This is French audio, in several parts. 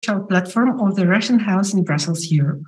official platform of the Russian House in Brussels, Europe.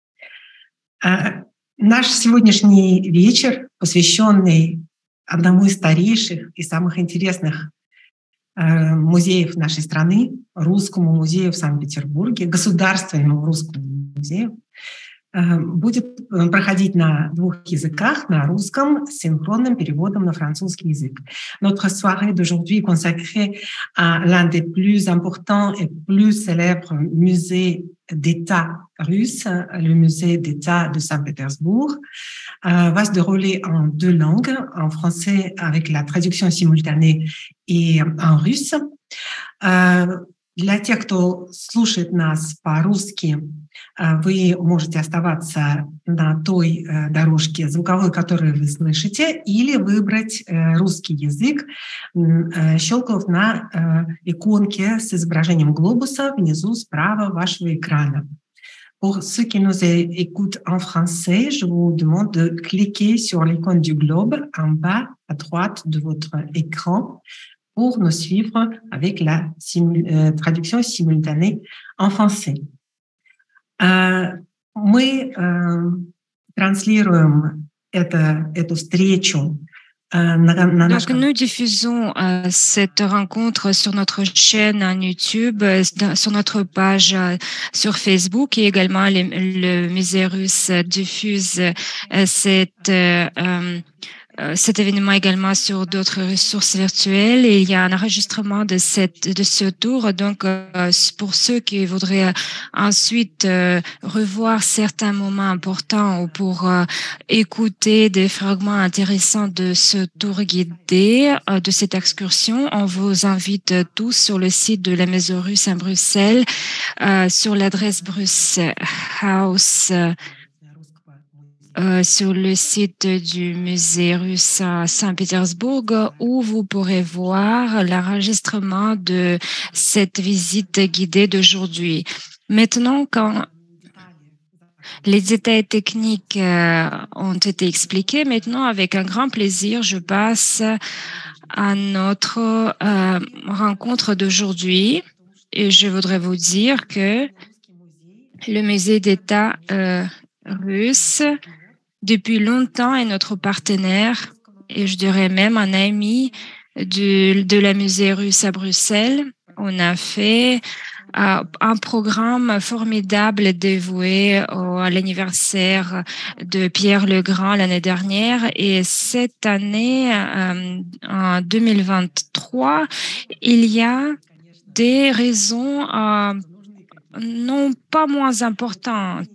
Наш сегодняшний вечер, посвященный одному из старейших и самых интересных музеев нашей страны, Русскому музею в Санкт-Петербурге, Государственному русскому музею, будет проходить на двух языках, на русском с синхронным переводом на французский язык. Notre soirée d'aujourd'hui consacrée à l'un des plus importants et plus célèbres musées d'État russes, le musée d'État de Saint-Pétersbourg, va se dérouler en deux langues, en français avec la traduction simultanée et en russe. Для тех, кто слушает нас по-русски, вы можете оставаться на той дорожке звуковой, которую вы слышите, или выбрать русский язык, щелкнув на иконке с изображением глобуса внизу справа вашего экрана. Pour ceux qui nous écoutent en français, je vous demande de cliquer sur l'icône du globe en bas à droite de votre écran pour nous suivre avec la traduction simultanée en français. Мы транслируем эту встречу Donc, nous diffusons cette rencontre sur notre chaîne en YouTube, sur notre page sur Facebook et également le musée russe diffuse cet événement également sur d'autres ressources virtuelles et il y a un enregistrement de ce tour. Donc, pour ceux qui voudraient ensuite revoir certains moments importants ou pour écouter des fragments intéressants de ce tour guidé, de cette excursion, on vous invite tous sur le site de la Maison russe à Bruxelles, sur l'adresse Bruce House, sur le site du musée russe à Saint-Pétersbourg où vous pourrez voir l'enregistrement de cette visite guidée d'aujourd'hui. Maintenant, quand les détails techniques ont été expliqués, maintenant, avec un grand plaisir, je passe à notre rencontre d'aujourd'hui et je voudrais vous dire que le musée d'État russe depuis longtemps est notre partenaire et je dirais même un ami de la musée russe à Bruxelles. On a fait un programme formidable dévoué à l'anniversaire de Pierre le Grand l'année dernière et cette année, en 2023, il y a des raisons non pas moins importantes.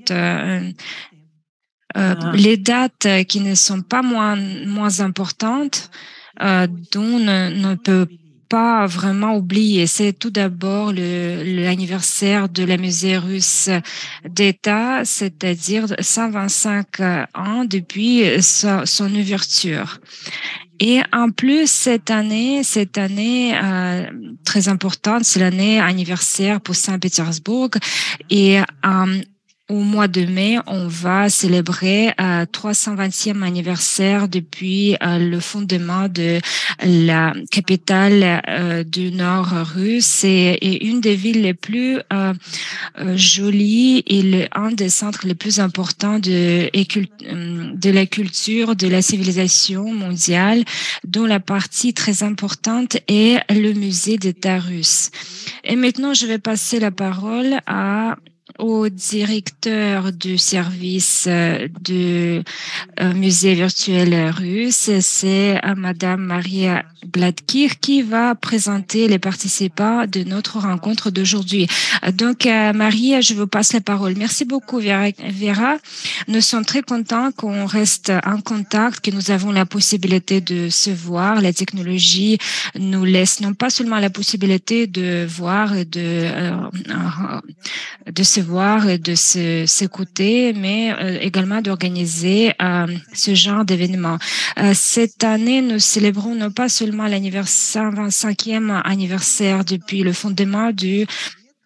Les dates qui ne sont pas moins importantes, dont ne peut pas vraiment oublier. C'est tout d'abord l'anniversaire de la musée russe d'État, c'est-à-dire 125 ans depuis son ouverture. Et en plus, cette année très importante, c'est l'année anniversaire pour Saint-Pétersbourg et au mois de mai, on va célébrer 320e anniversaire depuis le fondement de la capitale du Nord russe et une des villes les plus jolies et un des centres les plus importants de la culture, de la civilisation mondiale, dont la partie très importante est le musée d'État russe. Et maintenant, je vais passer la parole au directeur du service du musée virtuel russe, c'est Madame Maria Gladkir qui va présenter les participants de notre rencontre d'aujourd'hui. Donc, Maria, je vous passe la parole. Merci beaucoup, Vera. Nous sommes très contents qu'on reste en contact, que nous avons la possibilité de se voir. La technologie nous laisse non pas seulement la possibilité de voir et de se voir et de s'écouter, mais également d'organiser ce genre d'événement. Cette année, nous célébrons non pas seulement l'anniversaire, 125e anniversaire depuis le fondement du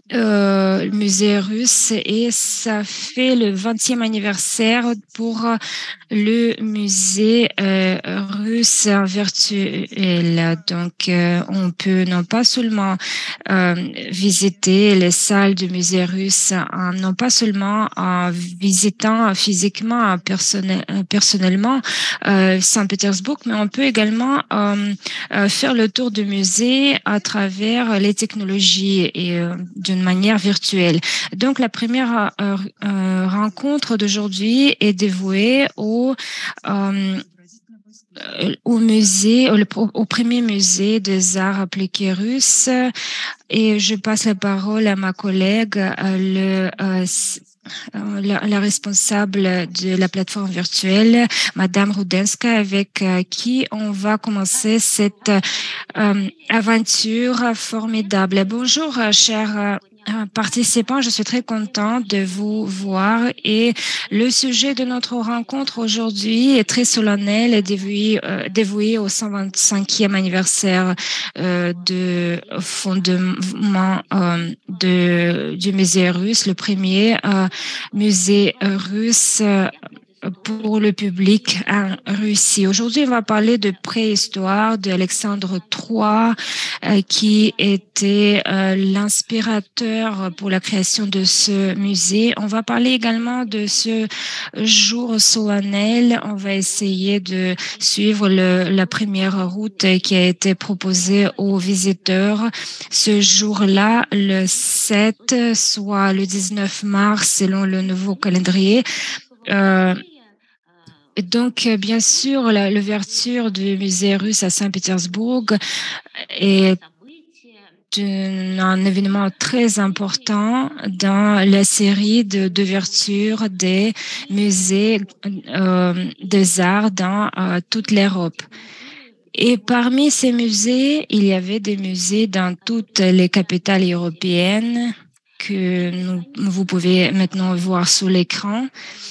le musée russe et ça fait le 20e anniversaire pour le musée russe virtuel. Donc, on peut non pas seulement visiter les salles du musée russe, non pas seulement en visitant physiquement, personnellement Saint-Pétersbourg, mais on peut également faire le tour du musée à travers les technologies et d'une manière virtuelle. Donc, la première rencontre d'aujourd'hui est dévouée au musée, au premier musée des arts appliqués russes. Et je passe la parole à ma collègue, la responsable de la plateforme virtuelle, Madame Rudenska, avec qui on va commencer cette aventure formidable. Bonjour, chers participants, je suis très contente de vous voir et le sujet de notre rencontre aujourd'hui est très solennel et dévoué au 125e anniversaire de fondement du musée russe, le premier musée russe pour le public en Russie. Aujourd'hui, on va parler de préhistoire d'Alexandre III, qui était l'inspirateur pour la création de ce musée. On va parler également de ce jour solennel. On va essayer de suivre la première route qui a été proposée aux visiteurs. Ce jour-là, le 7, soit le 19 mars, selon le nouveau calendrier. Et donc, bien sûr, l'ouverture du musée russe à Saint-Pétersbourg est un événement très important dans la série d'ouverture des musées des arts dans toute l'Europe. Et parmi ces musées, il y avait des musées dans toutes les capitales européennes que vous pouvez maintenant voir sur l'écran.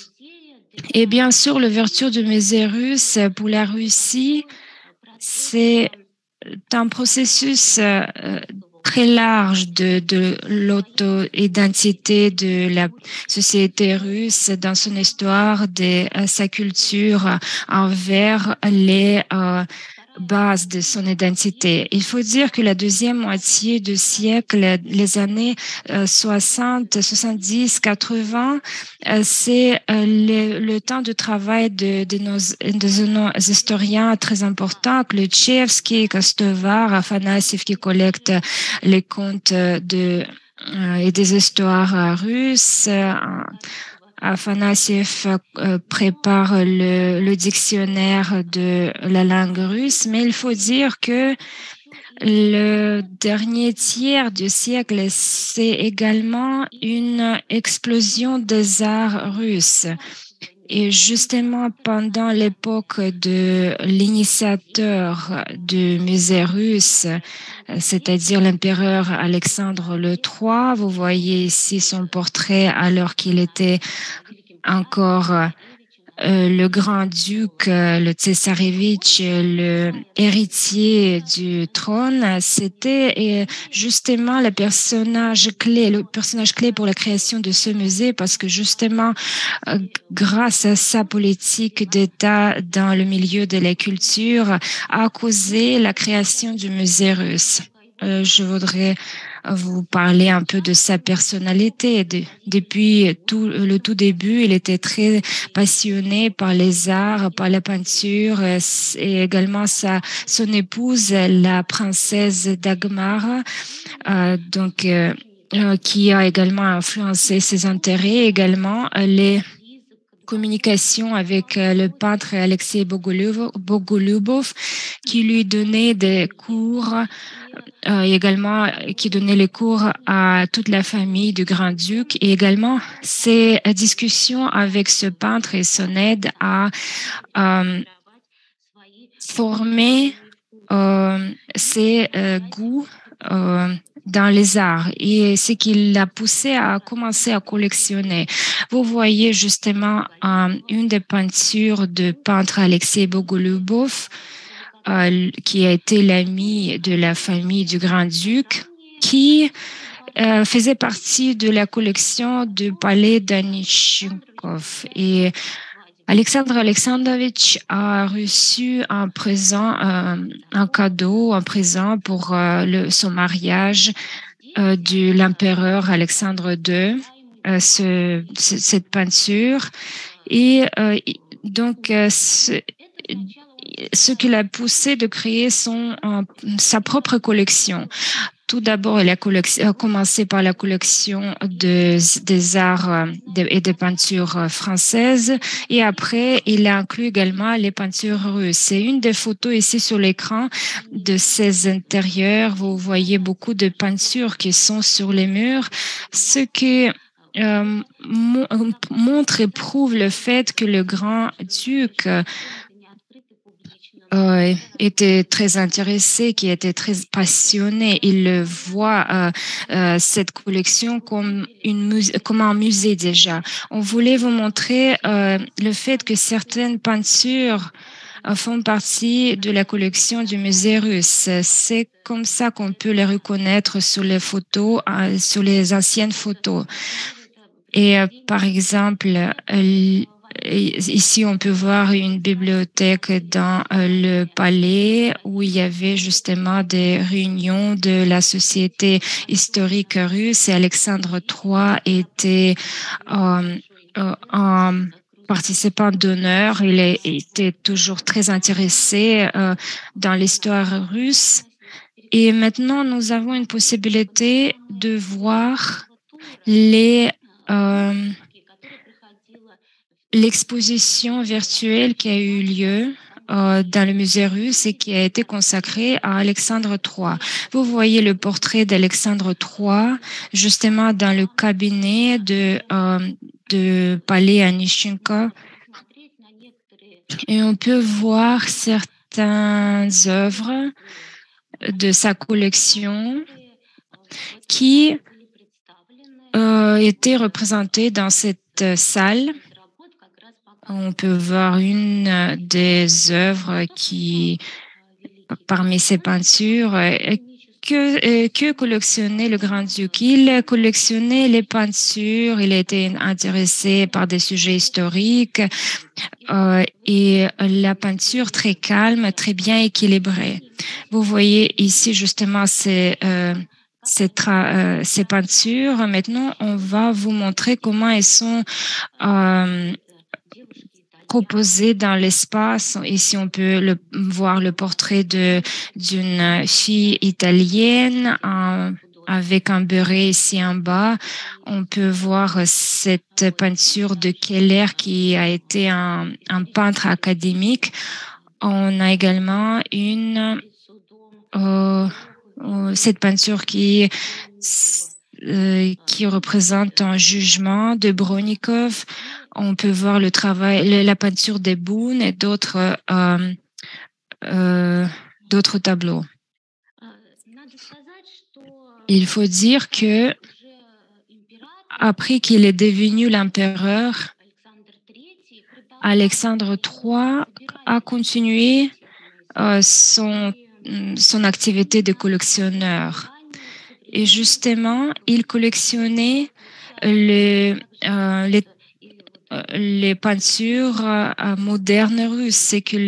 Et bien sûr, l'ouverture du musée russe pour la Russie, c'est un processus très large de l'auto-identité de la société russe dans son histoire, de sa culture envers les base de son identité. Il faut dire que la deuxième moitié du siècle, les années 60, 70, 80, c'est le temps de travail de nos historiens très importants, Kluchevski, Kostovar, Afanassiev, qui collectent les contes et des histoires russes. Afanassiev prépare le dictionnaire de la langue russe, mais il faut dire que le dernier tiers du siècle, c'est également une explosion des arts russes. Et justement, pendant l'époque de l'initiateur du musée russe, c'est-à-dire l'empereur Alexandre III, vous voyez ici son portrait alors qu'il était encore le grand-duc, le tsarevitch, le héritier du trône, c'était justement le personnage clé pour la création de ce musée parce que justement, grâce à sa politique d'État dans le milieu de la culture, a causé la création du musée russe. Je voudrais vous parler un peu de sa personnalité. Depuis le tout début, il était très passionné par les arts, par la peinture et également son épouse, la princesse Dagmar, qui a également influencé ses intérêts, également les communication avec le peintre Alexei Bogolyubov qui lui donnait des cours également qui donnait les cours à toute la famille du grand-duc et également ses discussions avec ce peintre et son aide à former ses goûts dans les arts et ce qui l'a poussé à commencer à collectionner. Vous voyez justement une des peintures de peintre Alexei Bogolyubov qui a été l'ami de la famille du grand-duc qui faisait partie de la collection du palais d'Anichikov. Et Alexandre Alexandrovitch a reçu un présent, un cadeau, un présent pour son mariage de l'empereur Alexandre II, cette peinture. Et donc, ce qui l'a poussé de créer sa propre collection. Tout d'abord, il a commencé par la collection des arts et des peintures françaises, et après, il a inclus également les peintures russes. C'est une des photos ici sur l'écran de ces intérieurs. Vous voyez beaucoup de peintures qui sont sur les murs, ce qui montre et prouve le fait que le grand-duc était très intéressé, qui était très passionné. Il le voit cette collection comme un musée déjà. On voulait vous montrer le fait que certaines peintures font partie de la collection du musée russe. C'est comme ça qu'on peut les reconnaître sur les photos, sur les anciennes photos. Et par exemple, ici, on peut voir une bibliothèque dans le palais où il y avait justement des réunions de la Société historique russe, et Alexandre III était un participant d'honneur. Il était toujours très intéressé dans l'histoire russe. Et maintenant, nous avons une possibilité de voir l'exposition virtuelle qui a eu lieu dans le musée russe et qui a été consacrée à Alexandre III. Vous voyez le portrait d'Alexandre III justement dans le cabinet de palais Anishinka, et on peut voir certaines œuvres de sa collection qui étaient représentées dans cette salle. On peut voir une des œuvres parmi ces peintures, que collectionnait le grand-duc. Il collectionnait les peintures, il était intéressé par des sujets historiques et la peinture très calme, très bien équilibrée. Vous voyez ici justement ces peintures. Maintenant, on va vous montrer comment elles sont proposées dans l'espace. Ici, on peut voir le portrait d'une fille italienne avec un béret ici en bas. On peut voir cette peinture de Keller qui a été un peintre académique. On a également cette peinture qui représente un jugement de Bronikov. On peut voir le travail, la peinture des Boone et d'autres tableaux. Il faut dire que après qu'il est devenu l'empereur, Alexandre III a continué son activité de collectionneur. Et justement, il collectionnait les peintures modernes russes, c'est que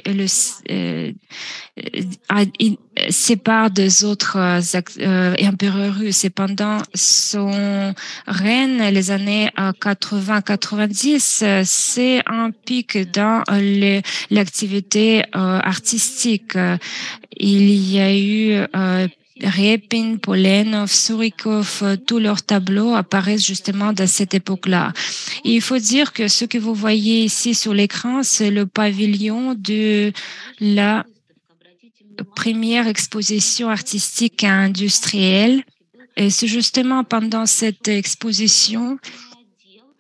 sépare des autres empereurs russes. Et pendant son règne, les années 80-90, c'est un pic dans l'activité artistique. Il y a eu Repin, Polenov, Surikov, tous leurs tableaux apparaissent justement dans cette époque-là. Il faut dire que ce que vous voyez ici sur l'écran, c'est le pavillon de la première exposition artistique et industrielle. Et c'est justement pendant cette exposition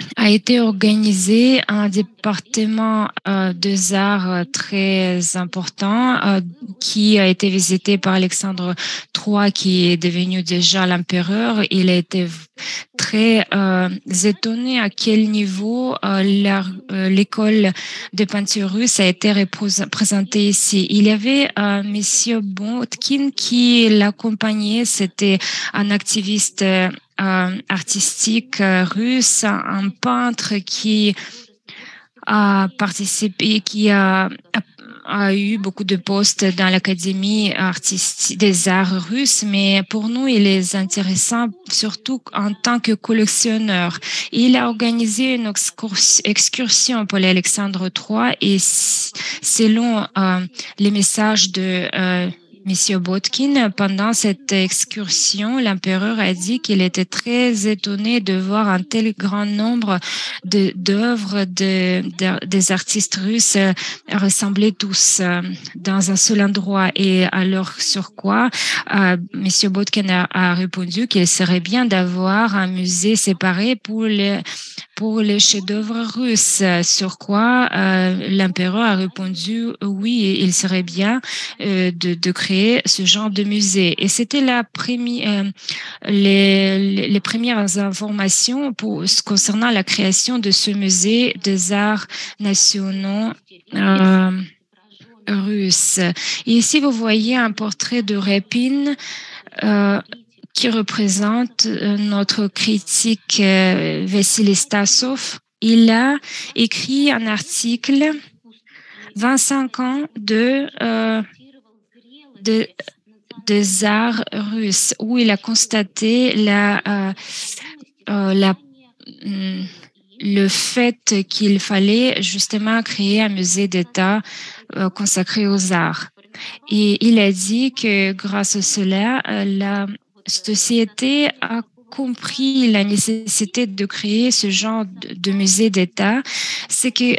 a été organisé un département des arts très important qui a été visité par Alexandre III, qui est devenu déjà l'empereur. Il a été très étonné à quel niveau l'école de peinture russe a été présentée ici. Il y avait Monsieur Botkin qui l'accompagnait. C'était un activiste artistique russe, un peintre qui a participé, qui a eu beaucoup de postes dans l'Académie artistique des arts russes, mais pour nous, il est intéressant surtout en tant que collectionneur. Il a organisé une excursion pour l'Alexandre III et selon les messages de Monsieur Botkin, pendant cette excursion, l'empereur a dit qu'il était très étonné de voir un tel grand nombre d'œuvres des artistes russes ressembler tous dans un seul endroit. Et alors, sur quoi Monsieur Botkin a répondu qu'il serait bien d'avoir un musée séparé pour les chefs-d'œuvre russes. Sur quoi l'empereur a répondu oui, il serait bien de créer ce genre de musée. Et c'était les premières informations concernant la création de ce musée des arts nationaux russes. Et ici, vous voyez un portrait de Repin qui représente notre critique Vassili Stasov. Il a écrit un article 25 ans des arts russes où il a constaté le fait qu'il fallait justement créer un musée d'État consacré aux arts. Et il a dit que grâce à cela, la société a compris la nécessité de créer ce genre de musée d'État. C'est que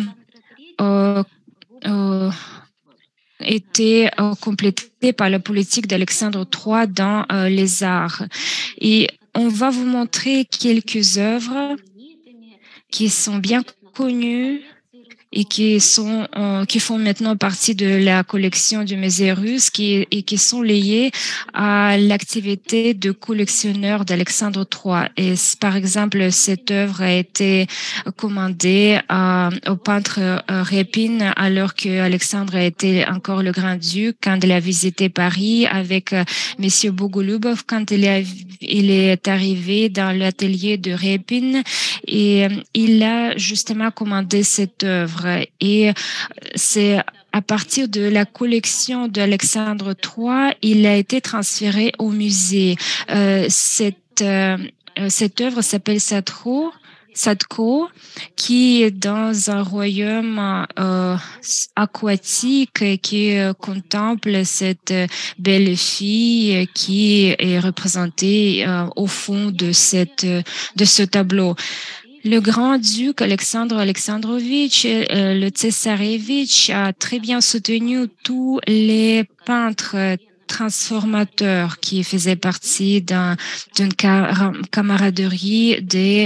était complété par la politique d'Alexandre III dans les arts. Et on va vous montrer quelques œuvres qui sont bien connues et qui font maintenant partie de la collection du musée russe et qui sont liées à l'activité de collectionneur d'Alexandre III. Et par exemple, cette œuvre a été commandée au peintre Repin alors que Alexandre était encore le grand-duc quand il a visité Paris avec Monsieur Bogolubov quand il est arrivé dans l'atelier de Repin et il a justement commandé cette œuvre. Et c'est à partir de la collection d'Alexandre III, il a été transféré au musée. Cette œuvre s'appelle Sadko, qui est dans un royaume aquatique qui contemple cette belle fille qui est représentée au fond de ce tableau. Le grand-duc Alexandre Alexandrovitch, le Tsarevitch, a très bien soutenu tous les peintres transformateurs qui faisaient partie d'une camaraderie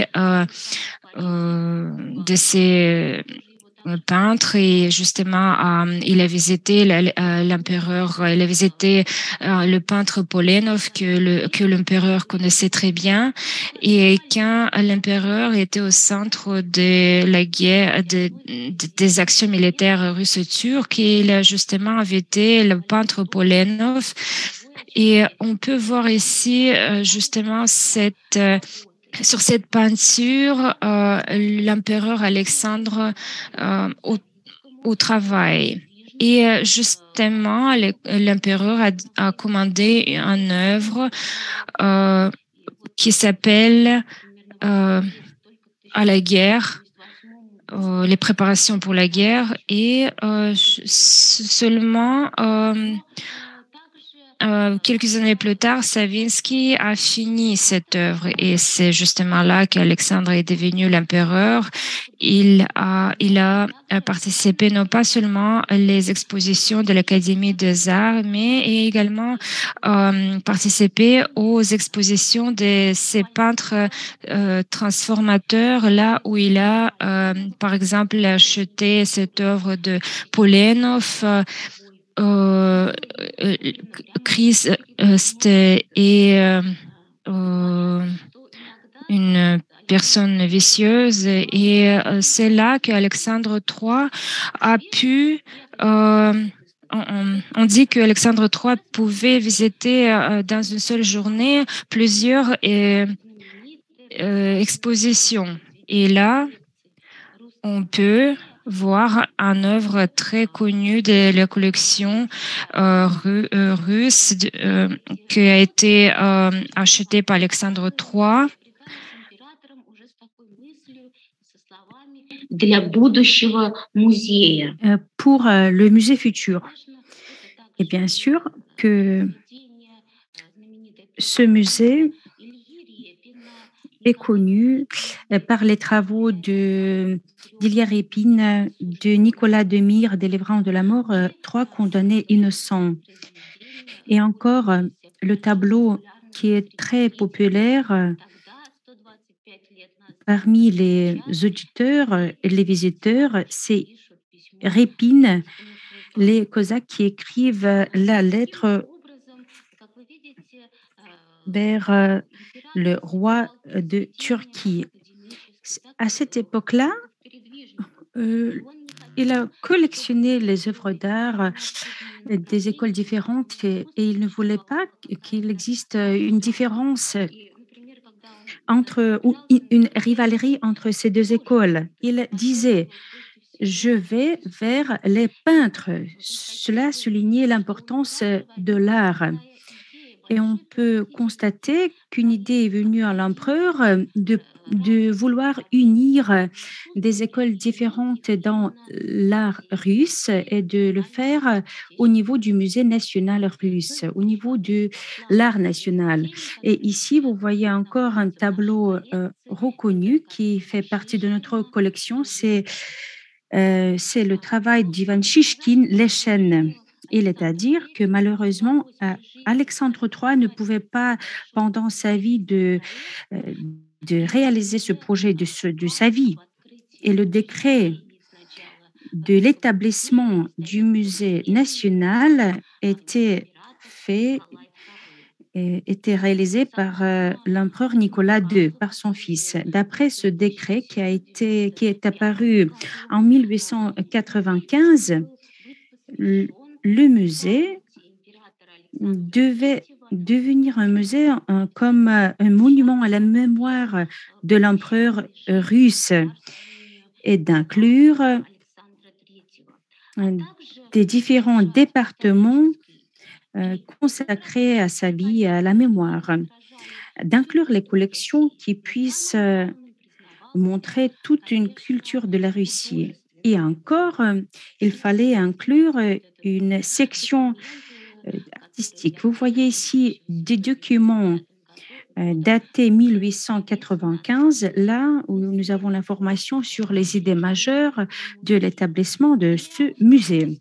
de ces peintre et justement il a visité l'empereur, il a visité le peintre Polenov que l'empereur connaissait très bien et quand l'empereur était au centre de la guerre des actions militaires russes turques, il a justement invité le peintre Polenov et on peut voir ici justement sur cette peinture, l'empereur Alexandre au travail. Et justement, l'empereur a commandé une œuvre qui s'appelle à la guerre, les préparations pour la guerre. Et seulement quelques années plus tard, Savinsky a fini cette œuvre et c'est justement là qu'Alexandre est devenu l'empereur. Il a participé non pas seulement les expositions de l'Académie des Arts, mais également participé aux expositions de ces peintres transformateurs, là où il a, par exemple, acheté cette œuvre de Polenov. Euh, euh, Chris c'était une personne vicieuse et c'est là qu'Alexandre III a pu on dit que Alexandre III pouvait visiter dans une seule journée plusieurs expositions. Et là, on peut voir une œuvre très connue de la collection russe qui a été achetée par Alexandre III. Pour le musée futur. Et bien sûr que ce musée est connu par les travaux d'Ilya Répine, de Nicolas Demire, délivrant de la mort 3 condamnés innocents. Et encore, le tableau qui est très populaire parmi les auditeurs et les visiteurs, c'est Répine, les Cosaques qui écrivent la lettre vers le roi de Turquie. À cette époque-là, il a collectionné les œuvres d'art des écoles différentes et il ne voulait pas qu'il existe une différence ou une rivalité entre ces deux écoles. Il disait je vais vers les peintres. Cela soulignait l'importance de l'art. Et on peut constater qu'une idée est venue à l'empereur de vouloir unir des écoles différentes dans l'art russe et de le faire au niveau du musée national russe, au niveau de l'art national. Et ici, vous voyez encore un tableau reconnu qui fait partie de notre collection. C'est le travail d'Ivan Shishkin, Les chaînes. Il est à dire que malheureusement, Alexandre III ne pouvait pas, pendant sa vie, de réaliser ce projet de sa vie. Et le décret de l'établissement du musée national était réalisé par l'empereur Nicolas II, par son fils. D'après ce décret qui est apparu en 1895, le musée devait devenir un musée comme un monument à la mémoire de l'empereur russe et d'inclure des différents départements consacrés à sa vie et à la mémoire, d'inclure les collections qui puissent montrer toute une culture de la Russie. Et encore, il fallait inclure une section artistique. Vous voyez ici des documents datés 1895, là où nous avons l'information sur les idées majeures de l'établissement de ce musée.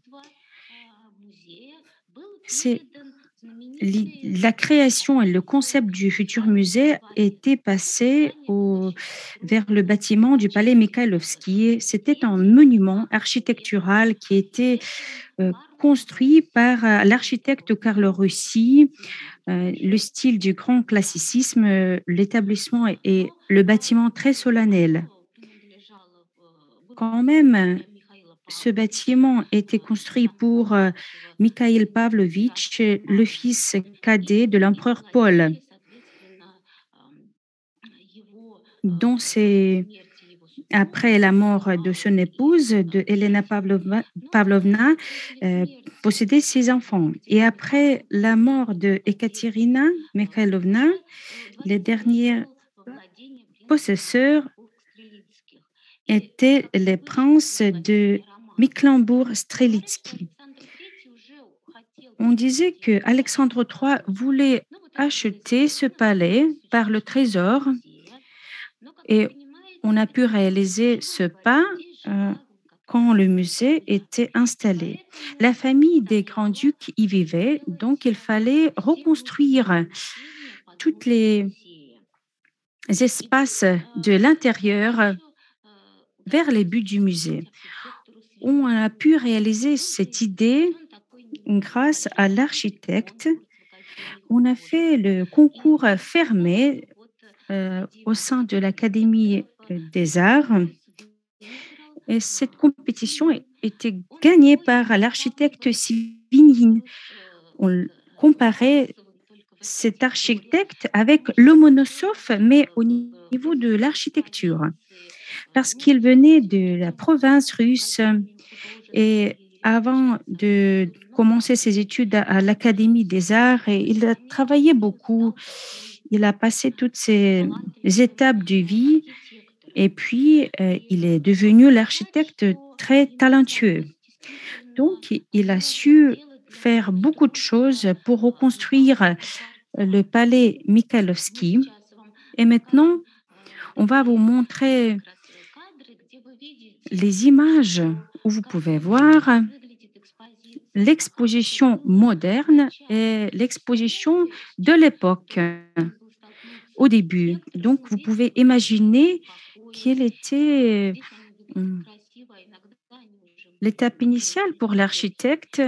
C'est la création et le concept du futur musée était passé vers le bâtiment du palais Mikhailovski. C'était un monument architectural qui était construit par l'architecte Carlo Rossi, le style du grand classicisme, l'établissement et le bâtiment très solennel. Quand même, ce bâtiment était construit pour Mikhail Pavlovitch, le fils cadet de l'empereur Paul, dont c'est après la mort de son épouse, de Elena Pavlovna, possédait 6 enfants. Et après la mort de Ekaterina Mikhailovna, les derniers possesseurs étaient les princes de Mecklembourg-Strelitsky. On disait que Alexandre III voulait acheter ce palais par le trésor et on a pu réaliser ce pas euh, quand le musée était installé. La famille des grands-ducs y vivait, donc il fallait reconstruire tous les espaces de l'intérieur vers les buts du musée. On a pu réaliser cette idée grâce à l'architecte. On a fait le concours fermé au sein de l'Académie des Arts et cette compétition était gagnée par l'architecte Svinine. On comparait cet architecte avec Lomonosov, mais au niveau de l'architecture, parce qu'il venait de la province russe et avant de commencer ses études à l'Académie des Arts, et il a travaillé beaucoup. Il a passé toutes ces étapes de vie et puis il est devenu l'architecte très talentueux. Donc, il a su faire beaucoup de choses pour reconstruire le palais Mikhailovski. Et maintenant, on va vous montrer les images où vous pouvez voir l'exposition moderne et l'exposition de l'époque au début. Donc, vous pouvez imaginer quelle était l'étape initiale pour l'architecte.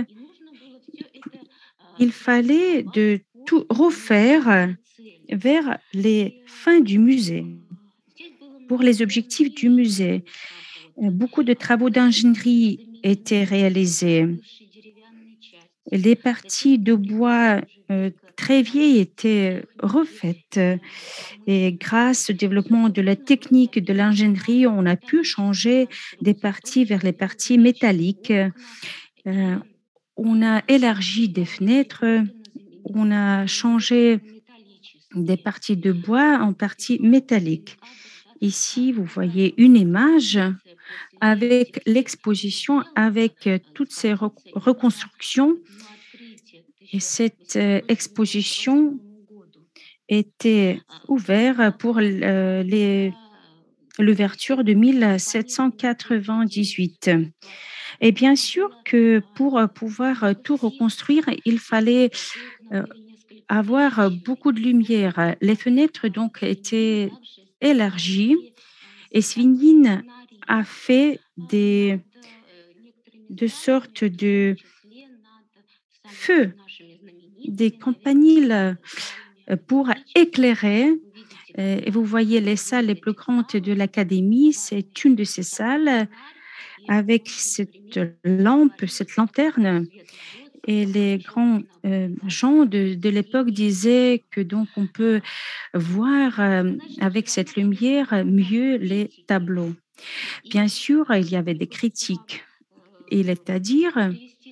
Il fallait de tout refaire vers les fins du musée, pour les objectifs du musée. Beaucoup de travaux d'ingénierie étaient réalisés. Les parties de bois très vieilles étaient refaites et grâce au développement de la technique de l'ingénierie, on a pu changer des parties vers les parties métalliques. Euh, on a élargi des fenêtres, on a changé des parties de bois en parties métalliques. Ici, vous voyez une image avec l'exposition, avec toutes ces reconstructions. Et cette exposition était ouverte pour l'ouverture de 1798. Et bien sûr que pour pouvoir tout reconstruire, il fallait avoir beaucoup de lumière. Les fenêtres donc étaient élargies et Svinine a fait de sortes de feux, des campaniles pour éclairer. Et vous voyez les salles les plus grandes de l'académie. C'est une de ces salles avec cette lampe, cette lanterne. Et les grands gens de l'époque disaient que donc on peut voir avec cette lumière mieux les tableaux. Bien sûr, il y avait des critiques. Il est à dire,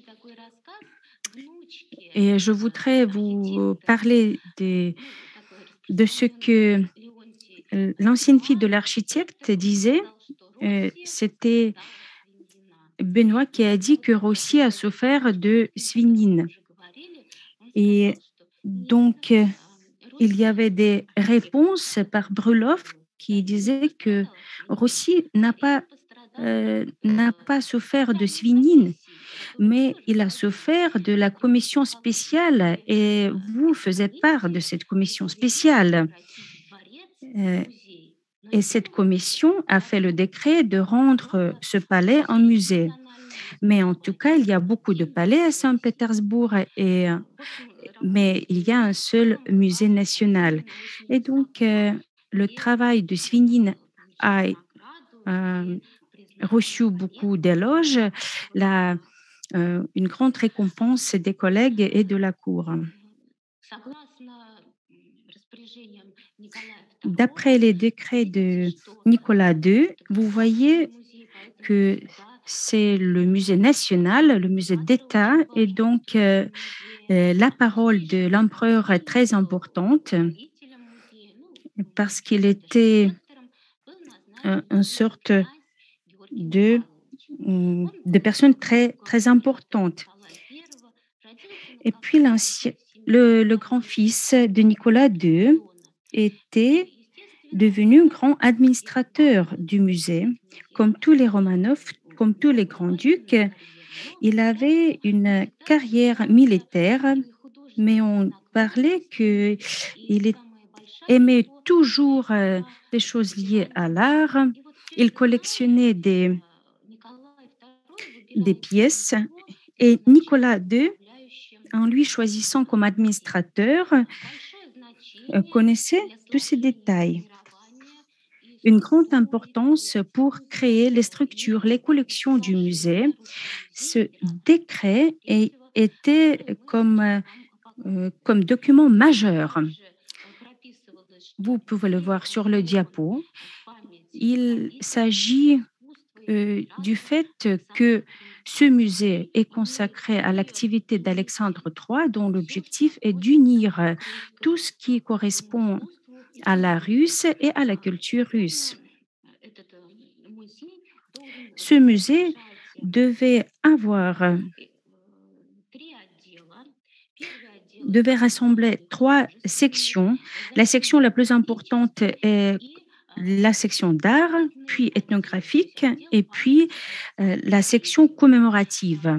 et je voudrais vous parler de ce que l'ancienne fille de l'architecte disait. C'était Benoît qui a dit que Rossi a souffert de Svinine. Et donc, il y avait des réponses par Brulov qui disait que Rossi n'a pas souffert de Svinine, mais il a souffert de la commission spéciale et vous faisiez part de cette commission spéciale. Euh, et cette commission a fait le décret de rendre ce palais en musée. Mais en tout cas, il y a beaucoup de palais à Saint-Pétersbourg, mais il y a un seul musée national. Et donc, le travail de Svinine a reçu beaucoup d'éloges, une grande récompense des collègues et de la cour. D'après les décrets de Nicolas II, vous voyez que c'est le musée national, le musée d'État, et donc la parole de l'empereur est très importante parce qu'il était une sorte de personne très, très importante. Et puis le grand-fils de Nicolas II était devenu grand administrateur du musée. Comme tous les Romanov, comme tous les grands-ducs, il avait une carrière militaire, mais on parlait qu'il aimait toujours des choses liées à l'art. Il collectionnait des pièces et Nicolas II, en lui choisissant comme administrateur, connaissait tous ces détails. Une grande importance pour créer les structures, les collections du musée. Ce décret était comme document majeur. Vous pouvez le voir sur le diapo. Il s'agit du fait que ce musée est consacré à l'activité d'Alexandre III, dont l'objectif est d'unir tout ce qui correspond à la russe et à la culture russe. Ce musée devait rassembler 3 sections. La section la plus importante est la section d'art, puis ethnographique, et puis la section commémorative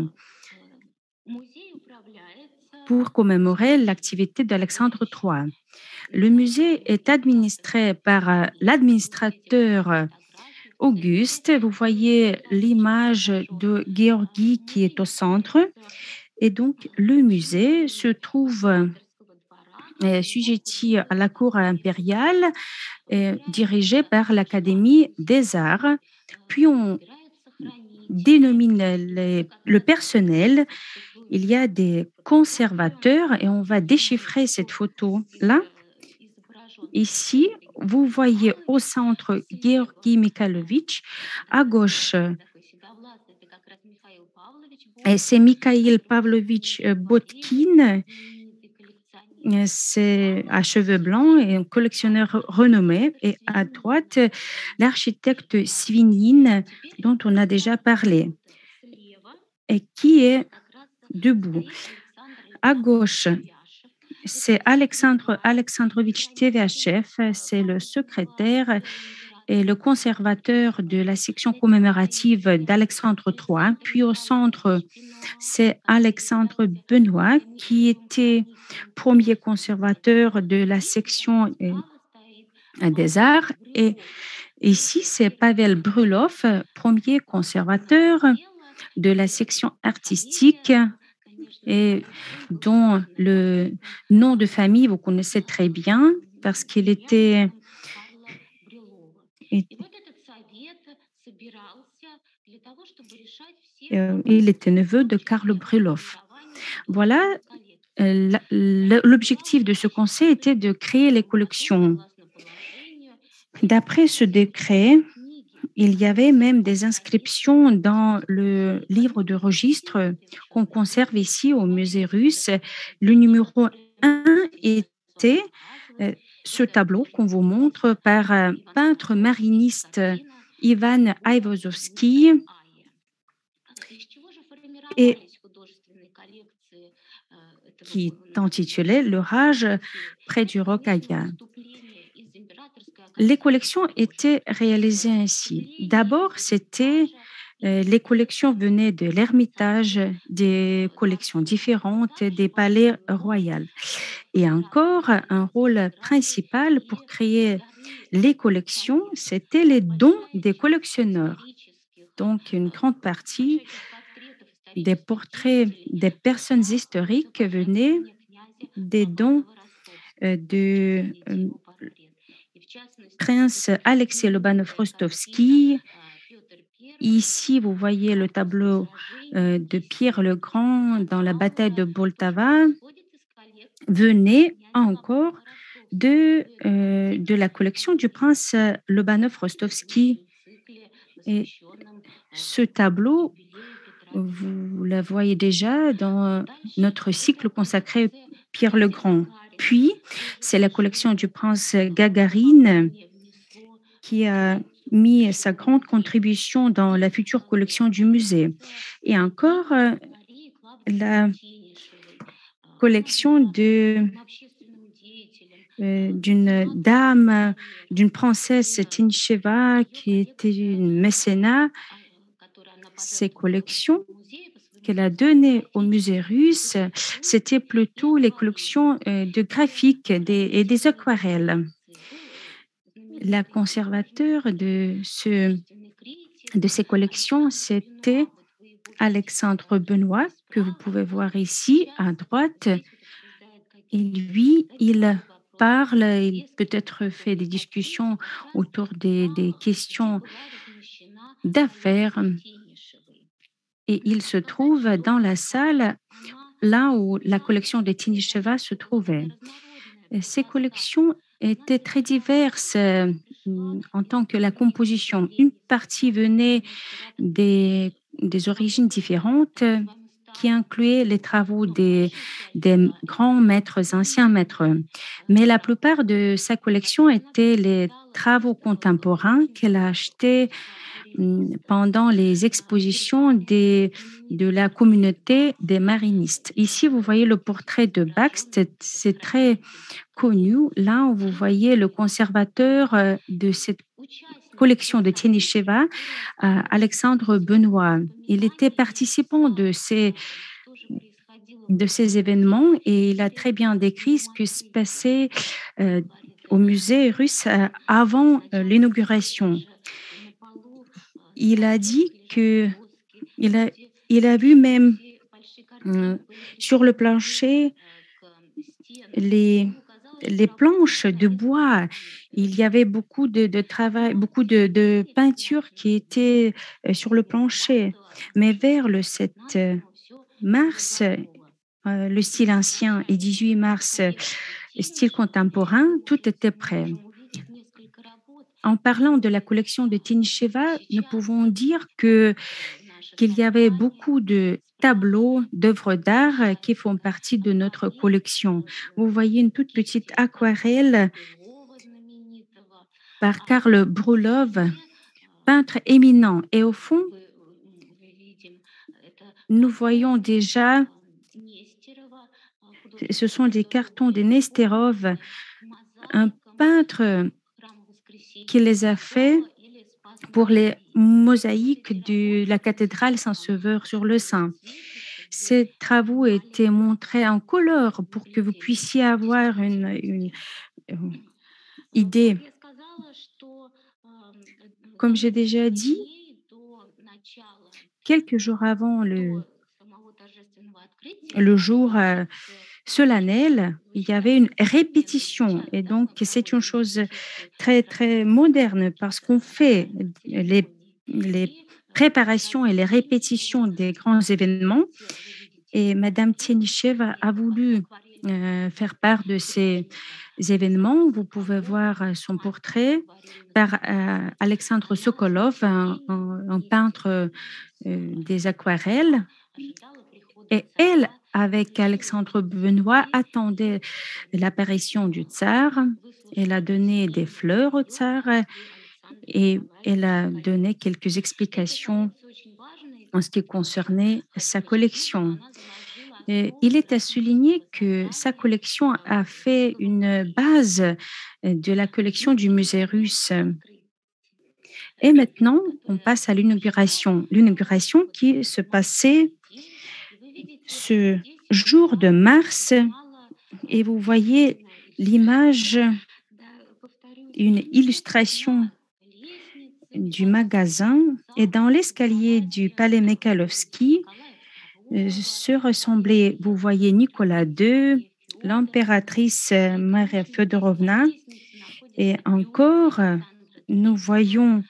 pour commémorer l'activité d'Alexandre III. Le musée est administré par l'administrateur Auguste. Vous voyez l'image de Géorgie qui est au centre. Et donc, le musée se trouve sujetti à la cour impériale, dirigée par l'Académie des arts. Puis, on dénomine le personnel. Il y a des conservateurs et on va déchiffrer cette photo-là. Ici, vous voyez au centre Georgi Mikhailovitch, à gauche, et c'est Mikhail Pavlovitch Botkin, c'est à cheveux blancs et un collectionneur renommé. Et à droite, l'architecte Svinine, dont on a déjà parlé, et qui est debout. À gauche, c'est Alexandre Alexandrovitch Teviachev, c'est le secrétaire et le conservateur de la section commémorative d'Alexandre III. Puis au centre, c'est Alexandre Benoît, qui était premier conservateur de la section des arts. Et ici, c'est Pavel Brulov, premier conservateur de la section artistique et dont le nom de famille vous connaissez très bien parce qu'il était il était neveu de Karl Brülov. Voilà, l'objectif de ce conseil était de créer les collections. D'après ce décret, il y avait même des inscriptions dans le livre de registre qu'on conserve ici au musée russe. Le numéro 1 était ce tableau qu'on vous montre par un peintre mariniste Ivan Aivazovsky et qui est intitulé L'orage près du Rocaïa. Les collections étaient réalisées ainsi. D'abord, les collections venaient de l'Ermitage, des collections différentes des palais royaux. Et encore, un rôle principal pour créer les collections, c'était les dons des collectionneurs. Donc, une grande partie des portraits des personnes historiques venaient des dons de prince Alexei Lobanov-Rostovski. Ici, vous voyez le tableau de Pierre le Grand dans la bataille de Poltava, venait encore de la collection du prince Lobanov-Rostovski. Et ce tableau, vous le voyez déjà dans notre cycle consacré Pierre le Grand. Puis, c'est la collection du prince Gagarine qui a mis sa grande contribution dans la future collection du musée. Et encore, collection d'une dame, d'une princesse Tincheva qui était une mécénat. Ces collections qu'elle a données au musée russe, c'était plutôt les collections de graphiques et des aquarelles. La conservateur de ces collections, c'était Alexandre Benoît, que vous pouvez voir ici à droite. Et lui, il parle, il peut-être fait des discussions autour des questions d'affaires. Et il se trouve dans la salle là où la collection de Tinisheva se trouvait. Ces collections étaient très diverses en tant que la composition. Une partie venait des origines différentes qui incluaient les travaux des grands maîtres, anciens maîtres. Mais la plupart de sa collection étaient les travaux contemporains qu'elle a achetés pendant les expositions de la communauté des marinistes. Ici, vous voyez le portrait de Bakst, c'est très connu. Là, vous voyez le conservateur de cette collection de Tinisheva, Alexandre Benoît. Il était participant de ces événements et il a très bien décrit ce qui se passait au musée russe avant l'inauguration. Il a dit que il a vu même sur le plancher les planches de bois. Il y avait beaucoup de travail, beaucoup de peinture qui était sur le plancher. Mais vers le 7 mars, le style ancien, et 18 mars, style contemporain, tout était prêt. En parlant de la collection de Tinisheva, nous pouvons dire qu'il y avait beaucoup de tableaux, d'œuvres d'art qui font partie de notre collection. Vous voyez une toute petite aquarelle par Karl Brulov, peintre éminent. Et au fond, nous voyons déjà, ce sont des cartons de Nesterov, un peintre qui les a faits pour les mosaïques de la cathédrale Saint-Sauveur sur le Sein. Ces travaux étaient montrés en couleur pour que vous puissiez avoir une idée. Comme j'ai déjà dit, quelques jours avant le jour solennel, il y avait une répétition. Et donc, c'est une chose très, très moderne parce qu'on fait les préparations et les répétitions des grands événements. Et Madame Tienichev a voulu faire part de ces événements. Vous pouvez voir son portrait par Alexandre Sokolov, un peintre des aquarelles. Et elle, avec Alexandre Benoît, attendait l'apparition du tsar. Elle a donné des fleurs au tsar et elle a donné quelques explications en ce qui concernait sa collection. Et il est à souligner que sa collection a fait une base de la collection du musée russe. Et maintenant, on passe à l'inauguration. L'inauguration qui se passait ce jour de mars et vous voyez l'image, une illustration du magasin et dans l'escalier du palais Mikhailovski se ressemblaient, vous voyez Nicolas II, l'impératrice Maria Feodorovna et encore nous voyons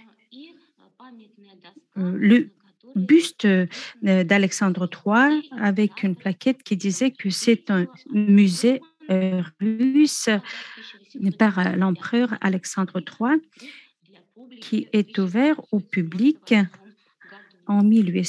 le buste d'Alexandre III avec une plaquette qui disait que c'est un musée russe par l'empereur Alexandre III qui est ouvert au public en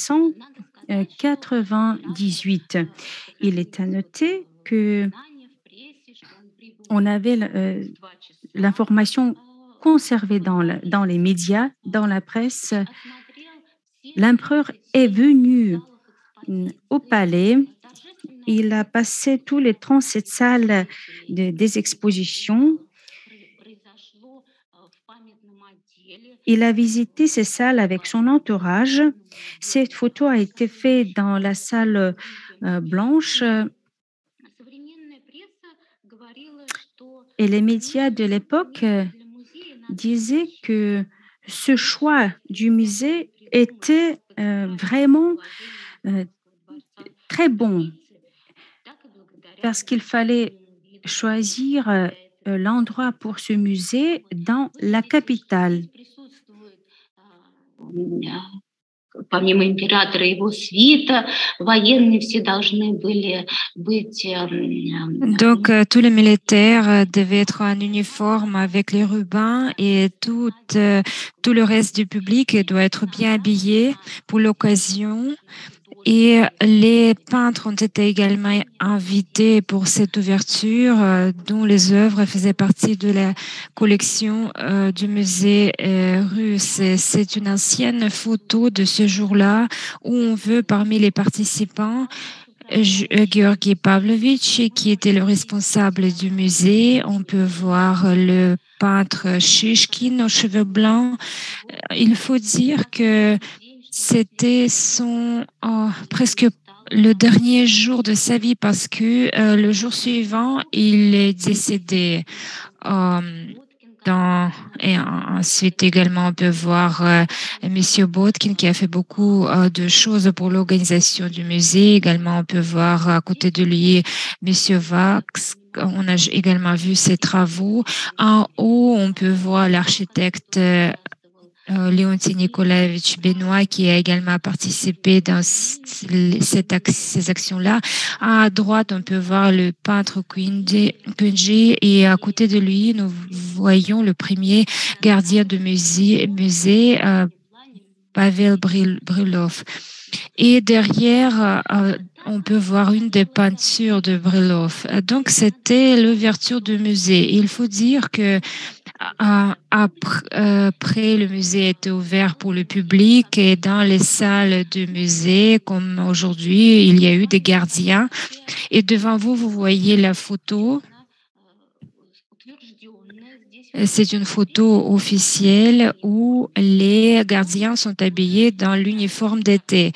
1898. Il est à noter que on avait l'information conservée dans les médias, dans la presse. L'empereur est venu au palais Il a passé tous les 37 salles des expositions. Il a visité ces salles avec son entourage. Cette photo a été faite dans la salle blanche et les médias de l'époque disaient que ce choix du musée était vraiment très bon parce qu'il fallait choisir l'endroit pour ce musée dans la capitale. Помимо императора и его свита, военные все должны были быть... Donc, tous les militaires devaient être en uniforme avec les rubans et tout le reste du public doit être bien habillé pour l'occasion. Et les peintres ont été également invités pour cette ouverture, dont les œuvres faisaient partie de la collection du musée russe. C'est une ancienne photo de ce jour-là où on veut parmi les participants Georgi Pavlovitch, qui était le responsable du musée. On peut voir le peintre Shishkin aux cheveux blancs. Il faut dire que c'était presque le dernier jour de sa vie parce que le jour suivant, il est décédé. Et ensuite également, on peut voir Monsieur Botkin qui a fait beaucoup de choses pour l'organisation du musée. Également, on peut voir à côté de lui Monsieur Vax. On a également vu ses travaux. En haut, on peut voir l'architecte Leonti Nikolaevich Benoît qui a également participé dans ces actions-là. À droite, on peut voir le peintre Kunji et à côté de lui, nous voyons le premier gardien de musée Pavel Brylov. Et derrière, on peut voir une des peintures de Brylov. Donc, c'était l'ouverture du musée. Il faut dire que après, le musée était ouvert pour le public et dans les salles du musée, comme aujourd'hui, il y a eu des gardiens. Et devant vous, vous voyez la photo. C'est une photo officielle où les gardiens sont habillés dans l'uniforme d'été.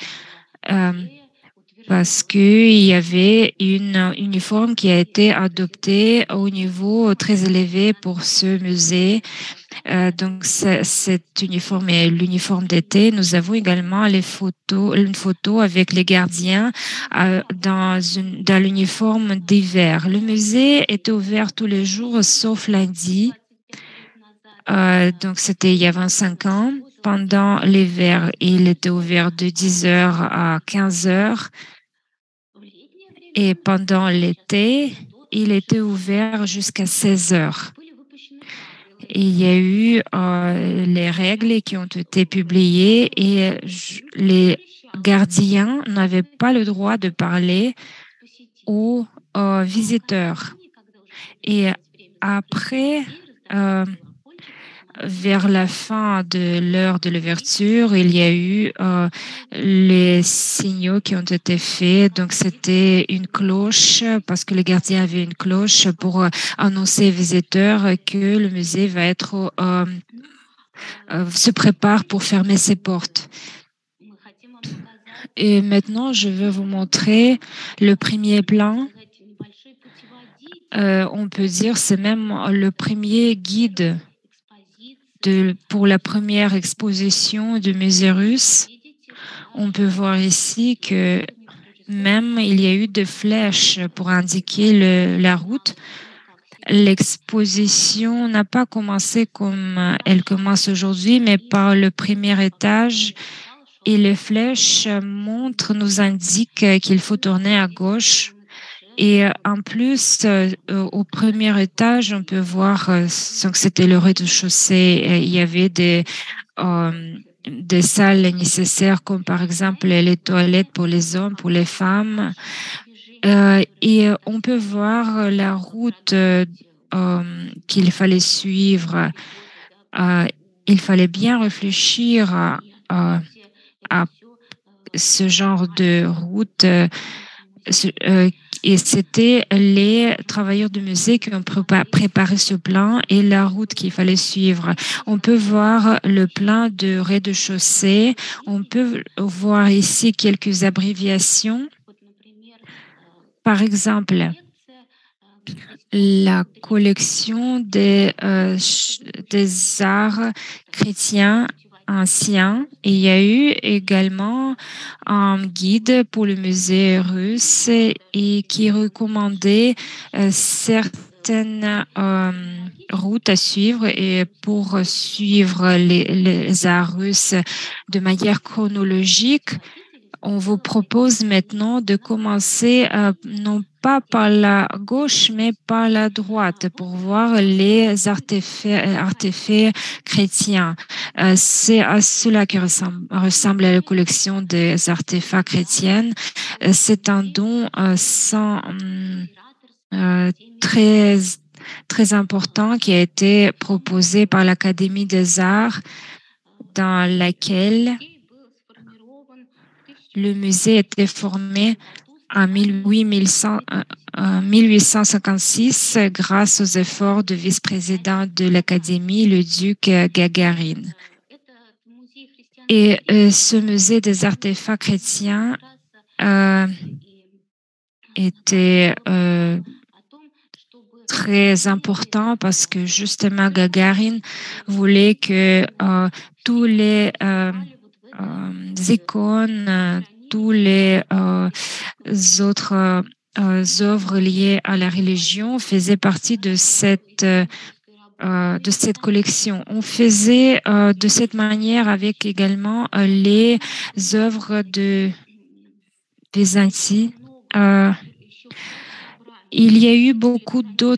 Parce qu'il y avait une uniforme qui a été adoptée au niveau très élevé pour ce musée. Donc, cet uniforme est l'uniforme d'été. Nous avons également une photo avec les gardiens dans l'uniforme d'hiver. Le musée était ouvert tous les jours, sauf lundi. Donc, c'était il y a 25 ans. Pendant l'hiver, il était ouvert de 10 heures à 15 heures. Et pendant l'été, il était ouvert jusqu'à 16 heures. Et il y a eu les règles qui ont été publiées et les gardiens n'avaient pas le droit de parler aux visiteurs. Et après, vers la fin de l'heure de l'ouverture, il y a eu les signaux qui ont été faits. Donc, c'était une cloche parce que les gardiens avaient une cloche pour annoncer aux visiteurs que le musée va être se prépare pour fermer ses portes. Et maintenant, je vais vous montrer le premier plan. On peut dire c'est même le premier guide pour la première exposition du musée russe. On peut voir ici que même il y a eu des flèches pour indiquer la route. L'exposition n'a pas commencé comme elle commence aujourd'hui, mais par le premier étage. Et les flèches nous indiquent qu'il faut tourner à gauche. Et en plus, au premier étage, on peut voir, donc c'était le rez-de-chaussée, il y avait des salles nécessaires comme par exemple les toilettes pour les hommes, pour les femmes. Et on peut voir la route qu'il fallait suivre. Il fallait bien réfléchir à ce genre de route et c'était les travailleurs du musée qui ont préparé ce plan et la route qu'il fallait suivre. On peut voir le plan de rez-de-chaussée. On peut voir ici quelques abréviations. Par exemple, la collection des arts chrétiens anciens. Et il y a eu également un guide pour le musée russe et qui recommandait certaines routes à suivre et pour suivre les arts russes de manière chronologique. On vous propose maintenant de commencer non pas par la gauche, mais par la droite pour voir les artefacts chrétiens. C'est à cela que ressemble la collection des artefacts chrétiennes. C'est un don très, très important qui a été proposé par l'Académie des arts dans laquelle le musée était formé en 1856 grâce aux efforts du vice-président de l'Académie, le duc Gagarin. Et ce musée des artefacts chrétiens était très important parce que justement Gagarin voulait que tous les icônes, tous les autres œuvres liées à la religion faisaient partie de cette collection. On faisait de cette manière avec également les œuvres de Byzantie. Il y a eu beaucoup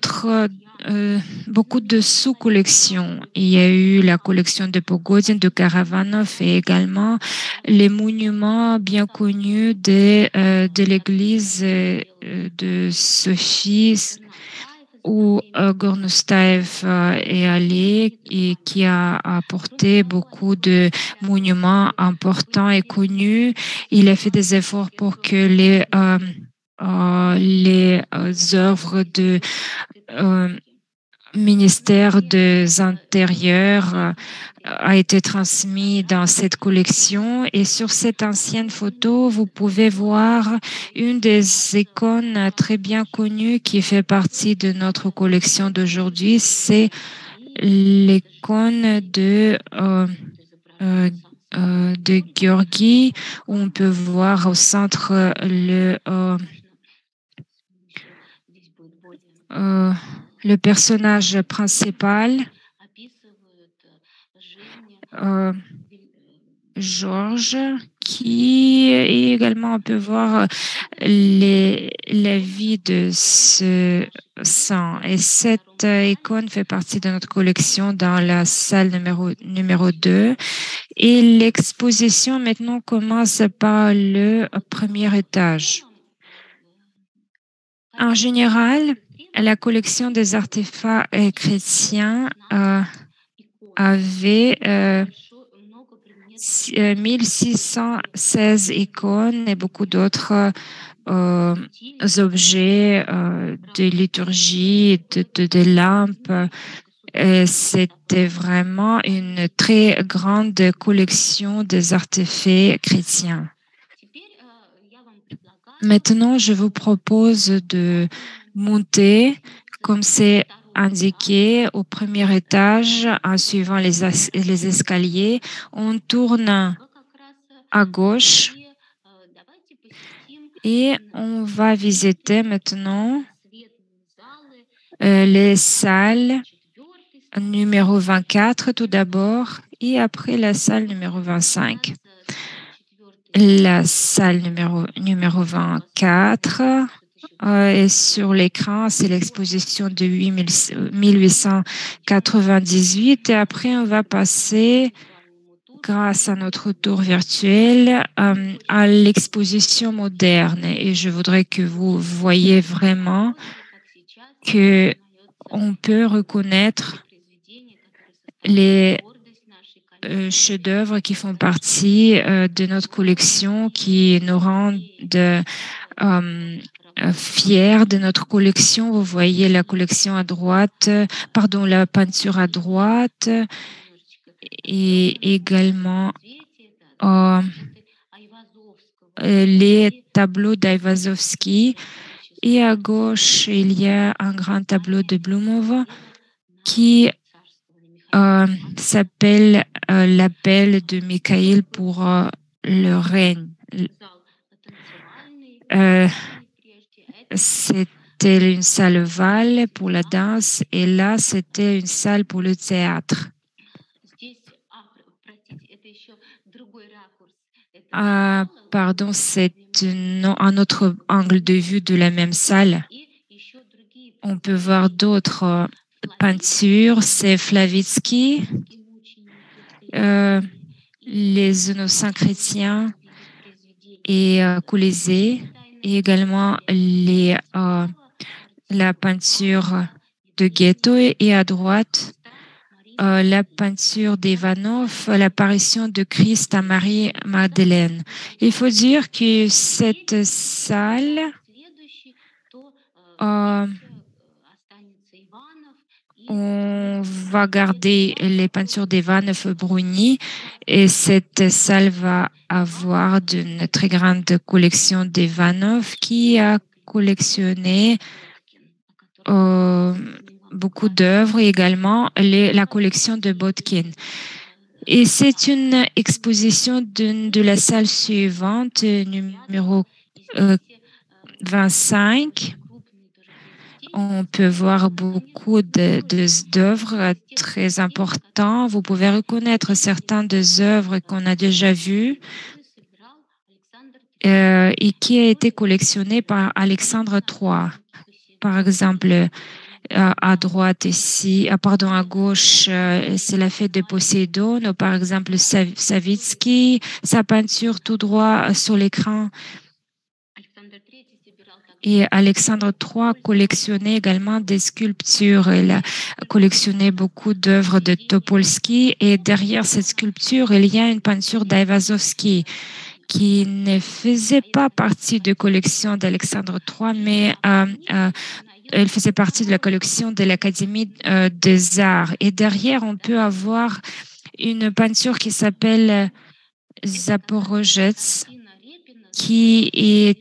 de sous-collections. Il y a eu la collection de Pogodin, de Karavanov et également les monuments bien connus de l'église de Sophie où Gornostaev est allé et qui a apporté beaucoup de monuments importants et connus. Il a fait des efforts pour que les œuvres de ministère des Intérieurs a été transmis dans cette collection. Et sur cette ancienne photo, vous pouvez voir une des icônes très bien connues qui fait partie de notre collection d'aujourd'hui. C'est l'icône de Georgi, où on peut voir au centre le personnage principal, Georges, qui également on peut voir la vie de ce saint. Et cette icône fait partie de notre collection dans la salle numéro 2. Et l'exposition maintenant commence par le premier étage. En général, la collection des artefacts chrétiens avait 1616 icônes et beaucoup d'autres objets de liturgie, de lampes. C'était vraiment une très grande collection des artefacts chrétiens. Maintenant, je vous propose de monter, comme c'est indiqué, au premier étage en suivant les escaliers. On tourne à gauche et on va visiter maintenant les salles numéro 24 tout d'abord et après la salle numéro 25. La salle numéro 24 et sur l'écran, c'est l'exposition de 1898 et après on va passer grâce à notre tour virtuel à l'exposition moderne et je voudrais que vous voyez vraiment que on peut reconnaître les chefs-d'œuvre qui font partie de notre collection, qui nous rendent fiers de notre collection. Vous voyez la collection à droite, pardon, la peinture à droite et également les tableaux d'Aivazovsky. Et à gauche, il y a un grand tableau de Blumov qui s'appelle L'appel de Mikhaïl pour le règne. C'était une salle ovale pour la danse et là, c'était une salle pour le théâtre. Pardon, c'est un autre angle de vue de la même salle. On peut voir d'autres peintures. C'est Flavitsky, les innocents chrétiens et Coulezé, et également la peinture de Ghetto et à droite, la peinture d'Ivanov, l'apparition de Christ à Marie-Madeleine. Il faut dire que cette salle on va garder les peintures d'Ivanov Bruni et cette salle va avoir une très grande collection d'Ivanov qui a collectionné beaucoup d'œuvres et également la collection de Botkin. Et c'est une exposition de la salle suivante, numéro 25. On peut voir beaucoup d'œuvres très importantes. Vous pouvez reconnaître certaines des œuvres qu'on a déjà vues et qui a été collectionnées par Alexandre III. Par exemple, à droite ici, à gauche, c'est la fête de Poséidon. Ou par exemple, Savitsky, sa peinture tout droit sur l'écran. Et Alexandre III collectionnait également des sculptures. Il a collectionné beaucoup d'œuvres de Topolsky. Et derrière cette sculpture, il y a une peinture d'Aivazovsky qui ne faisait pas partie de la collection d'Alexandre III, mais elle faisait partie de la collection de l'Académie des Arts. Et derrière, on peut avoir une peinture qui s'appelle Zaporozhets, qui est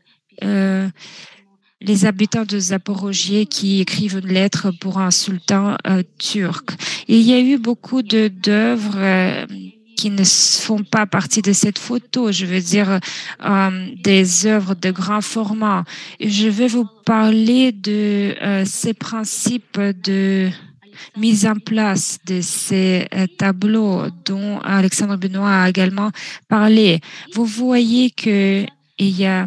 les habitants de Zaporogie qui écrivent une lettre pour un sultan turc. Il y a eu beaucoup d'œuvres qui ne font pas partie de cette photo, je veux dire des œuvres de grand format. Je vais vous parler de ces principes de mise en place de ces tableaux dont Alexandre Benoît a également parlé. Vous voyez qu'il y a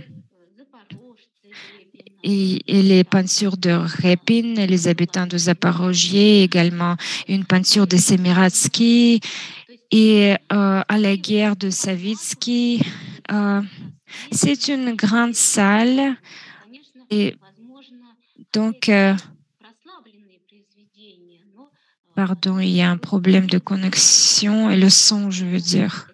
et les peintures de Repin, les habitants de Zaporogie, également une peinture de Semiratsky et à la guerre de Savitsky. C'est une grande salle et donc, pardon, il y a un problème de connexion et le son, je veux dire.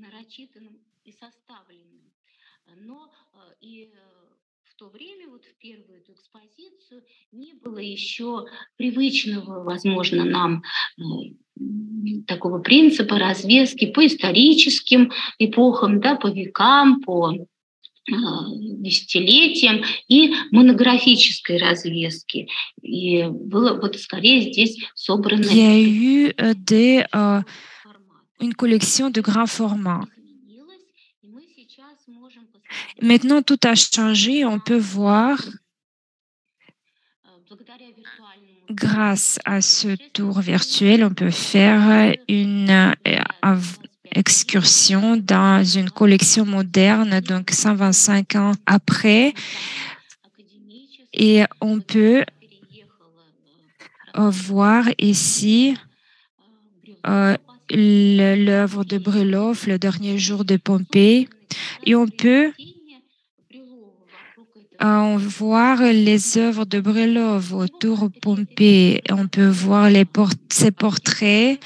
Не было еще привычного, возможно, нам такого принципа развески по историческим эпохам, да, по векам, по десятилетиям и монографической развески. И было вот скорее здесь собрано... Il y a eu une collection de grands formats. Maintenant, tout a changé. On peut voir, grâce à ce tour virtuel, on peut faire une excursion dans une collection moderne, donc 125 ans après. Et on peut voir ici l'œuvre de Brylov, Le dernier jour de Pompée. Et on peut voir les œuvres de Brylov autour de Pompée. On peut voir ses portraits,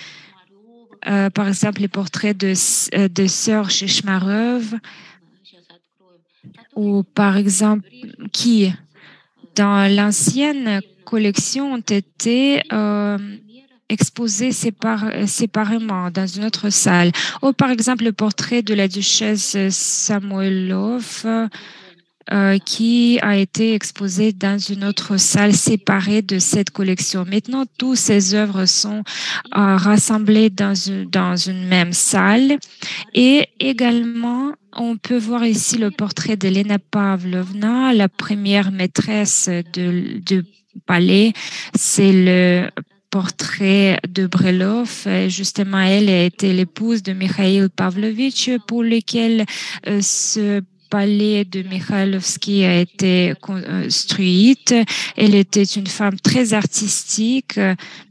par exemple les portraits de sœur Cheshmarov. ou par exemple, qui dans l'ancienne collection ont été exposés séparément dans une autre salle. Ou par exemple, le portrait de la duchesse Samoilov qui a été exposé dans une autre salle séparée de cette collection. Maintenant, toutes ces œuvres sont rassemblées dans une même salle. Et également, on peut voir ici le portrait d'Elena Pavlovna, la première maîtresse du palais. C'est le portrait de Brelov. Justement, elle a été l'épouse de Mikhail Pavlovitch, pour lequel ce palais de Mikhailovski a été construite. Elle était une femme très artistique.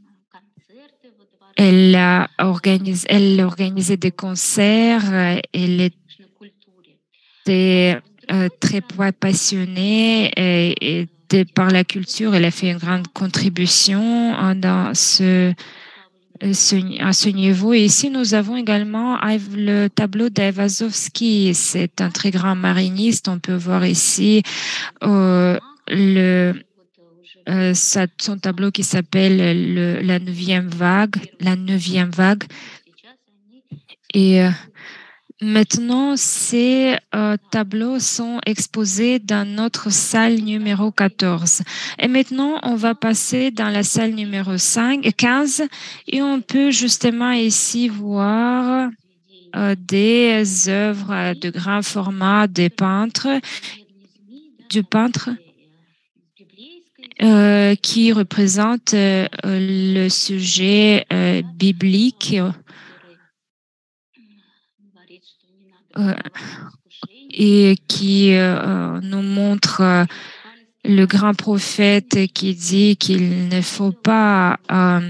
Elle organisait des concerts. Elle était très passionnée et par la culture. Elle a fait une grande contribution à ce niveau. Et ici, nous avons également le tableau d'Aivazovski. C'est un très grand mariniste. On peut voir ici son tableau qui s'appelle la neuvième vague. Et maintenant, ces tableaux sont exposés dans notre salle numéro 14. Et maintenant, on va passer dans la salle numéro 15 et on peut justement ici voir des œuvres de grand format du peintre qui représente le sujet biblique et qui nous montre le grand prophète qui dit qu'il ne faut pas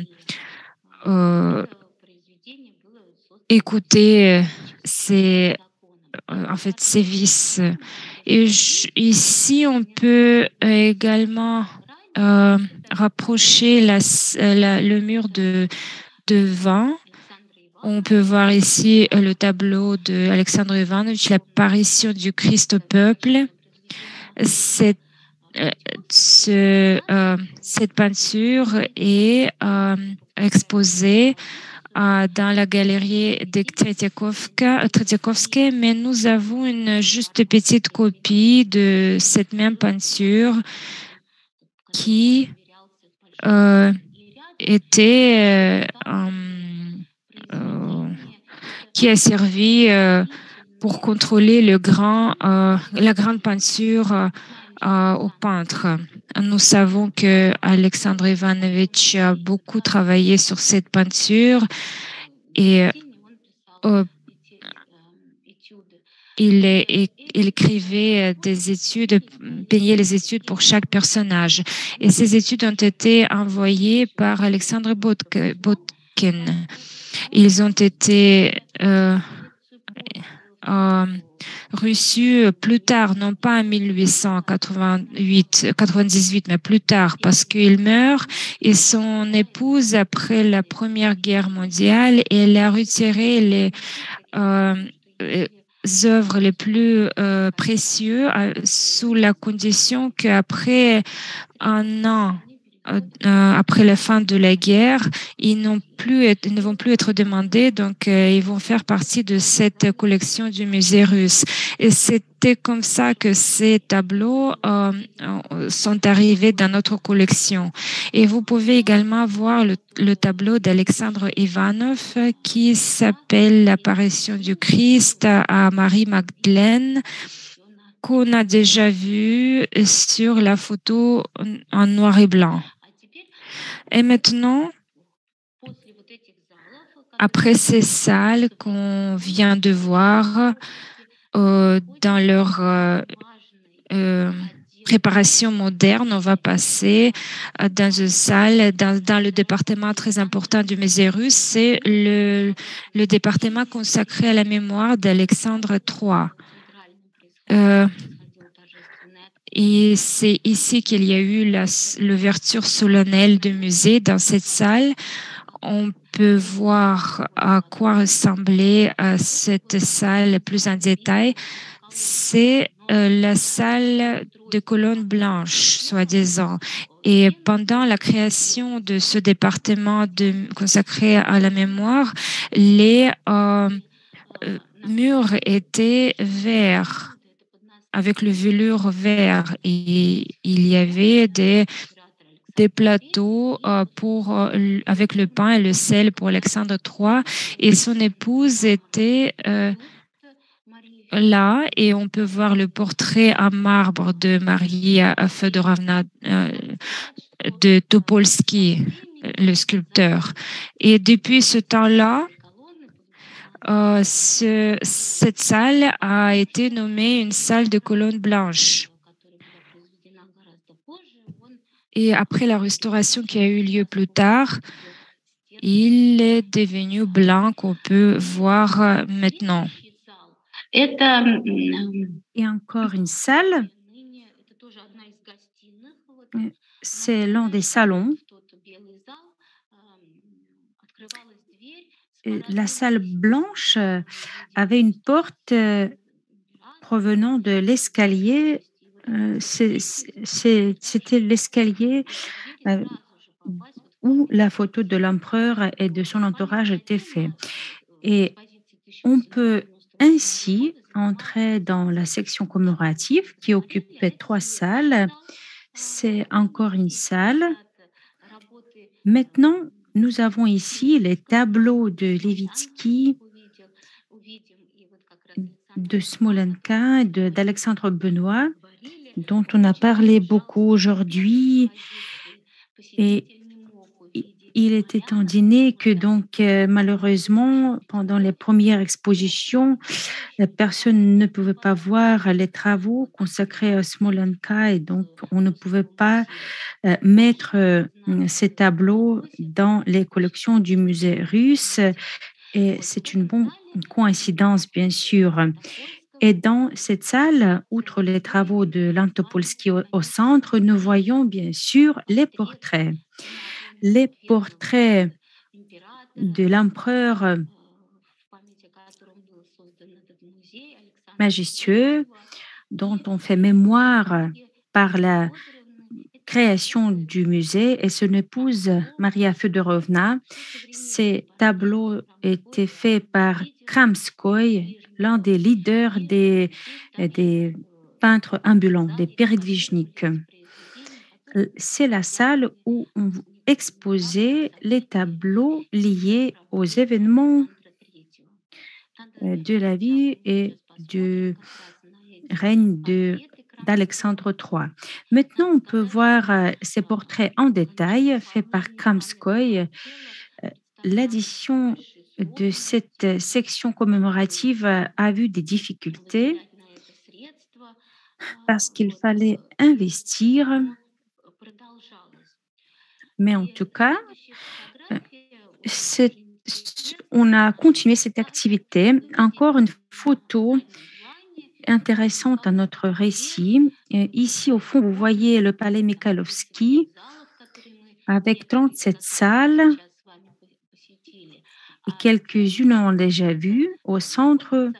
écouter ses vices. Et ici, on peut également rapprocher le mur de devant. On peut voir ici le tableau d'Alexandre Ivanovitch, l'apparition du Christ au peuple. Cette peinture est exposée dans la galerie de Tretiakovsky, mais nous avons une juste petite copie de cette même peinture qui qui a servi pour contrôler la grande peinture au peintre. Nous savons que Alexandre Ivanovitch a beaucoup travaillé sur cette peinture et il écrivait des études, payait les études pour chaque personnage. Et ces études ont été envoyées par Alexandre Botkin. Ils ont été reçus plus tard, non pas en 1898, mais plus tard, parce qu'il meurt et son épouse, après la Première Guerre mondiale, elle a retiré les œuvres les plus précieuses sous la condition qu'après un an, après la fin de la guerre, ils ne vont plus être demandés, donc ils vont faire partie de cette collection du musée russe. Et c'était comme ça que ces tableaux sont arrivés dans notre collection. Et vous pouvez également voir le tableau d'Alexandre Ivanov qui s'appelle L'apparition du Christ à Marie-Magdeleine, qu'on a déjà vu sur la photo en noir et blanc. Et maintenant, après ces salles qu'on vient de voir dans leur préparation moderne, on va passer dans une salle, dans le département très important du musée russe, c'est le département consacré à la mémoire d'Alexandre III. Et c'est ici qu'il y a eu l'ouverture solennelle du musée. Dans cette salle, on peut voir à quoi ressemblait cette salle plus en détail. C'est la salle de colonnes blanches, soi-disant. Et pendant la création de ce département consacré à la mémoire, les murs étaient verts, avec le velours vert. Et il y avait des plateaux avec le pain et le sel pour Alexandre III. Et son épouse était là, et on peut voir le portrait à marbre de Maria Fedorovna de Topolsky, le sculpteur. Et depuis ce temps-là, cette salle a été nommée une salle de colonnes blanches. Et après la restauration qui a eu lieu plus tard, il est devenu blanc, qu'on peut voir maintenant. Et encore une salle, c'est l'un des salons. La salle blanche avait une porte provenant de l'escalier. C'était l'escalier où la photo de l'empereur et de son entourage était faite. Et on peut ainsi entrer dans la section commémorative qui occupait 3 salles. C'est encore une salle. Maintenant, nous avons ici les tableaux de Levitsky, de Smolenka, d'Alexandre Benoît, dont on a parlé beaucoup aujourd'hui. Et il était indiqué que donc malheureusement, pendant les premières expositions, personne ne pouvait pas voir les travaux consacrés à Smolenka, et donc on ne pouvait pas mettre ces tableaux dans les collections du musée russe. Et c'est une bonne coïncidence, bien sûr. Et dans cette salle, outre les travaux de l'Antopolsky au centre, nous voyons bien sûr les portraits. Les portraits de l'empereur majestueux dont on fait mémoire par la création du musée et son épouse Maria Fedorovna. Ces tableaux étaient faits par Kramskoy, l'un des leaders des peintres ambulants, des péridvijniks. C'est la salle où on exposait les tableaux liés aux événements de la vie et du règne d'Alexandre III. Maintenant, on peut voir ces portraits en détail faits par Kramskoy. L'addition de cette section commémorative a eu des difficultés parce qu'il fallait investir. Mais en tout cas, on a continué cette activité. Encore une photo intéressante à notre récit. Ici, au fond, vous voyez le palais Mikhailovski avec 37 salles et quelques-unes ont déjà vu. Au centre,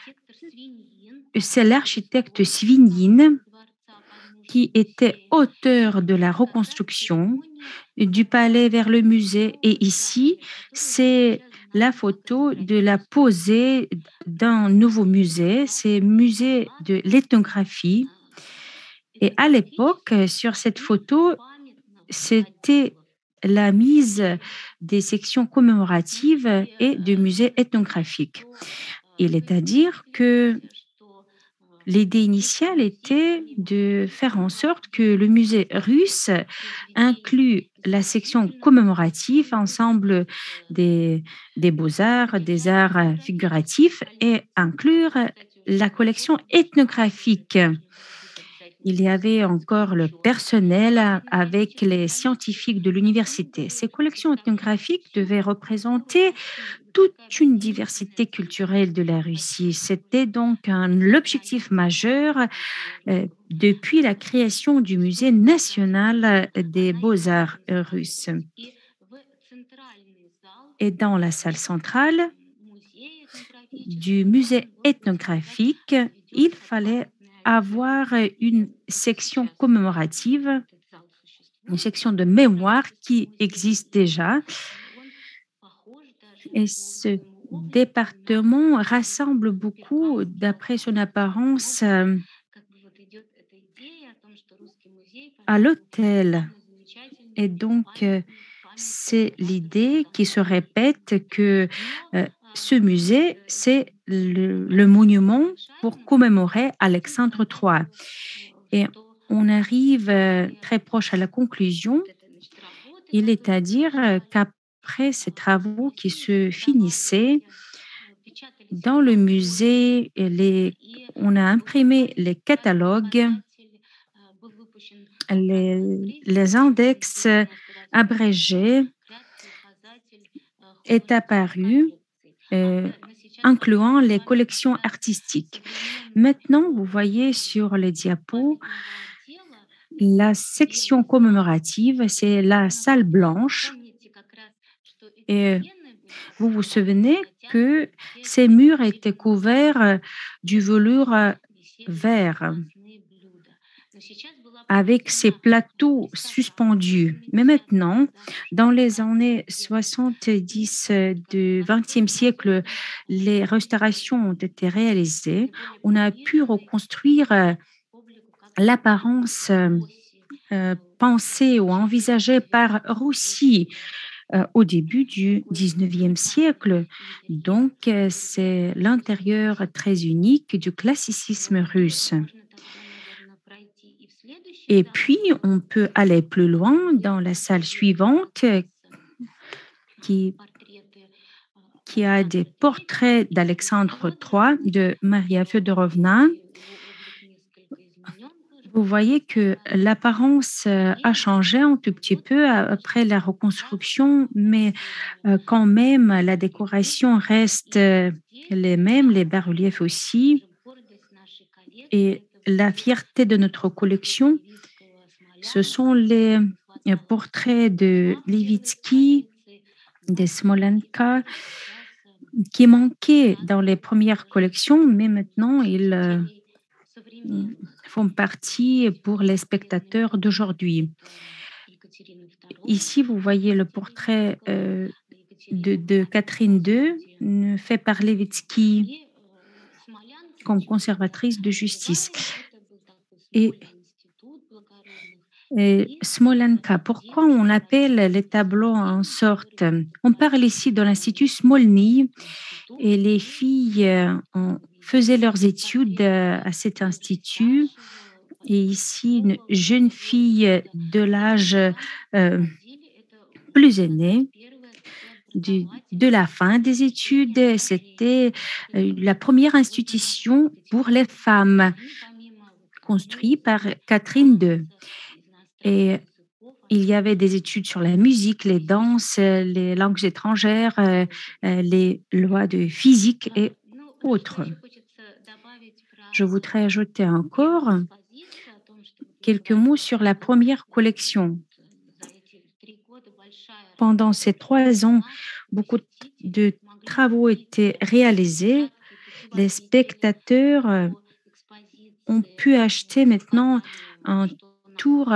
c'est l'architecte Svinin qui était auteur de la reconstruction du palais vers le musée. Et ici, c'est la photo de la posée d'un nouveau musée, c'est le musée de l'ethnographie. Et à l'époque, sur cette photo, c'était la mise des sections commémoratives et du musée ethnographique. Il est à dire que l'idée initiale était de faire en sorte que le musée russe inclue la section commémorative, ensemble des beaux-arts, des arts figuratifs, et inclure la collection ethnographique. Il y avait encore le personnel avec les scientifiques de l'université. Ces collections ethnographiques devaient représenter toute une diversité culturelle de la Russie. C'était donc l'objectif majeur depuis la création du Musée national des beaux-arts russes. Et dans la salle centrale du musée ethnographique, il fallait avoir une section commémorative, une section de mémoire qui existe déjà. Et ce département rassemble beaucoup, d'après son apparence, à l'hôtel. Et donc, c'est l'idée qui se répète que ce musée, c'est le monument pour commémorer Alexandre III. Et on arrive très proche à la conclusion. Il est à dire qu'après ces travaux qui se finissaient, dans le musée, on a imprimé les catalogues, les index abrégés est apparu, incluant les collections artistiques. Maintenant, vous voyez sur les diapos, la section commémorative, c'est la salle blanche. Et vous vous souvenez que ces murs étaient couverts du velours vert avec ces plateaux suspendus. Mais maintenant, dans les années 70 du XXe siècle, les restaurations ont été réalisées. On a pu reconstruire l'apparence pensée ou envisagée par Roussy au début du XIXe siècle. Donc, c'est l'intérieur très unique du classicisme russe. Et puis, on peut aller plus loin dans la salle suivante qui a des portraits d'Alexandre III, de Maria Feodorovna. Vous voyez que l'apparence a changé un tout petit peu après la reconstruction, mais quand même, la décoration reste les mêmes, les bas-reliefs aussi. Et la fierté de notre collection, ce sont les portraits de Levitsky, de Smolenka, qui manquaient dans les premières collections, mais maintenant ils font partie pour les spectateurs d'aujourd'hui. Ici, vous voyez le portrait de Catherine II, fait par Levitsky comme conservatrice de justice. Et Smolenka, pourquoi on appelle les tableaux en sorte? On parle ici de l'Institut Smolny et les filles faisaient leurs études à cet institut. Et ici, une jeune fille de l'âge plus aîné, de la fin des études, c'était la première institution pour les femmes, construite par Catherine II. Et il y avait des études sur la musique, les danses, les langues étrangères, les lois de physique et autres. Je voudrais ajouter encore quelques mots sur la première collection. Pendant ces 3 ans, beaucoup de travaux étaient réalisés. Les spectateurs ont pu acheter maintenant un tour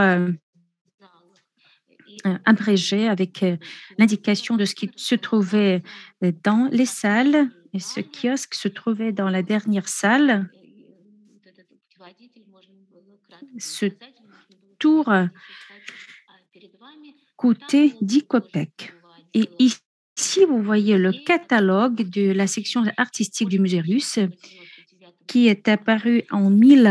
abrégé avec l'indication de ce qui se trouvait dans les salles. Et ce kiosque se trouvait dans la dernière salle. Ce tour coûtait 10 kopecks. Et ici, vous voyez le catalogue de la section artistique du musée russe qui est apparu en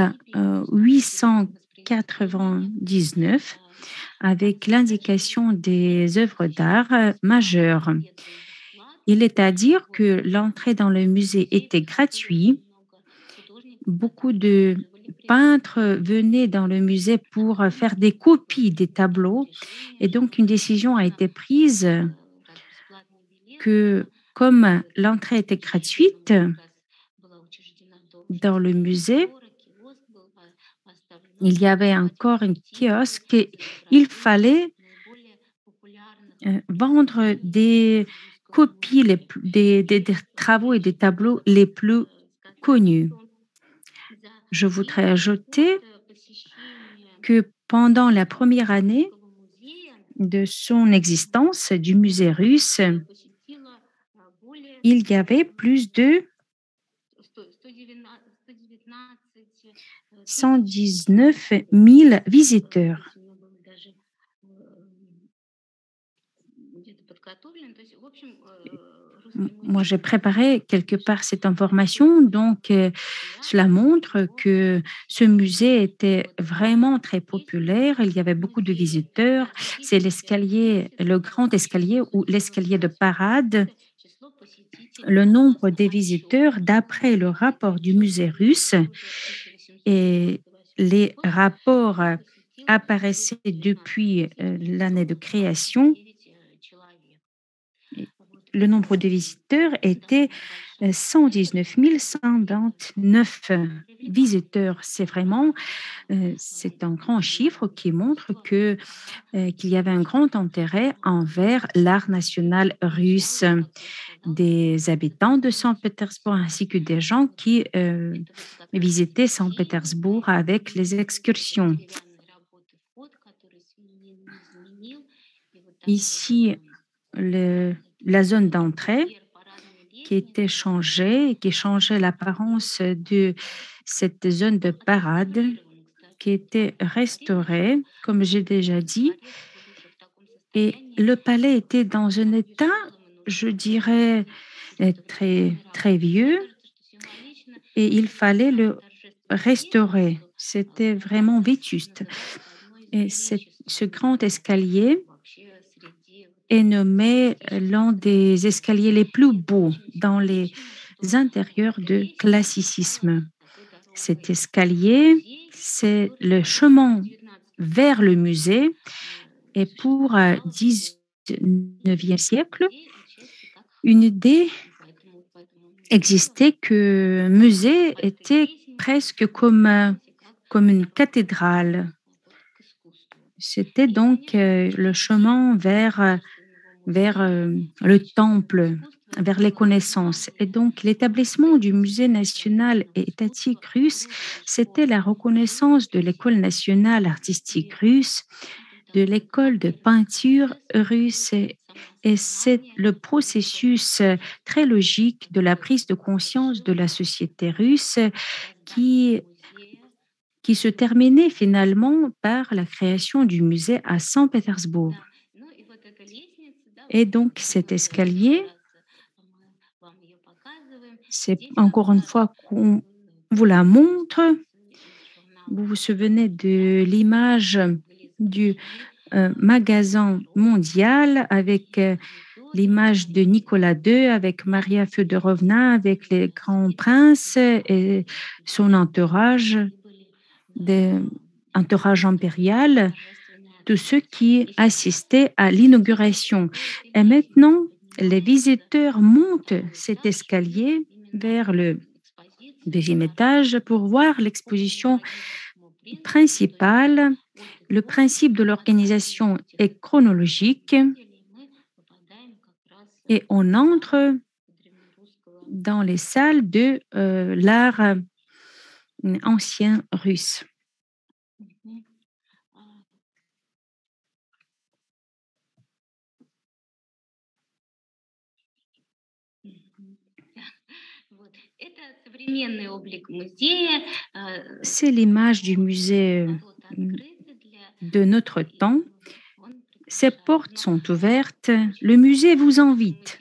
1899 avec l'indication des œuvres d'art majeures. Il est à dire que l'entrée dans le musée était gratuite. Beaucoup de peintres venaient dans le musée pour faire des copies des tableaux. Et donc, une décision a été prise que, comme l'entrée était gratuite dans le musée, il y avait encore un kiosque et il fallait vendre des copies des travaux et des tableaux les plus connus. Je voudrais ajouter que pendant la première année de son existence du musée russe, il y avait plus de 119 000 visiteurs. Moi, j'ai préparé quelque part cette information, donc cela montre que ce musée était vraiment très populaire. Il y avait beaucoup de visiteurs. C'est l'escalier, le grand escalier ou l'escalier de parade. Le nombre des visiteurs, d'après le rapport du musée russe, et les rapports apparaissaient depuis l'année de création, le nombre de visiteurs était 119 129 visiteurs. C'est un grand chiffre qui montre qu'il y avait un grand intérêt envers l'art national russe des habitants de Saint-Pétersbourg ainsi que des gens qui visitaient Saint-Pétersbourg avec les excursions. Ici, la zone d'entrée qui était changée, qui changeait l'apparence de cette zone de parade, qui était restaurée, comme j'ai déjà dit, et le palais était dans un état, je dirais, très, très vieux, et il fallait le restaurer. C'était vraiment vétuste. Et ce grand escalier est nommé l'un des escaliers les plus beaux dans les intérieurs de classicisme. Cet escalier, c'est le chemin vers le musée et pour le 19e siècle, une idée existait que le musée était presque comme une cathédrale. C'était donc le chemin vers le temple, vers les connaissances. Et donc, l'établissement du Musée national et étatique russe, c'était la reconnaissance de l'École nationale artistique russe, de l'école de peinture russe. Et c'est le processus très logique de la prise de conscience de la société russe qui se terminait finalement par la création du musée à Saint-Pétersbourg. Et donc, cet escalier, c'est encore une fois qu'on vous la montre. Vous vous souvenez de l'image du magasin mondial avec l'image de Nicolas II, avec Maria Feodorovna, avec les grands princes et son entourage, entourage impérial, tous ceux qui assistaient à l'inauguration. Et maintenant, les visiteurs montent cet escalier vers le deuxième étage pour voir l'exposition principale. Le principe de l'organisation est chronologique et on entre dans les salles de l'art ancien russe. C'est l'image du musée de notre temps. Ses portes sont ouvertes. Le musée vous invite.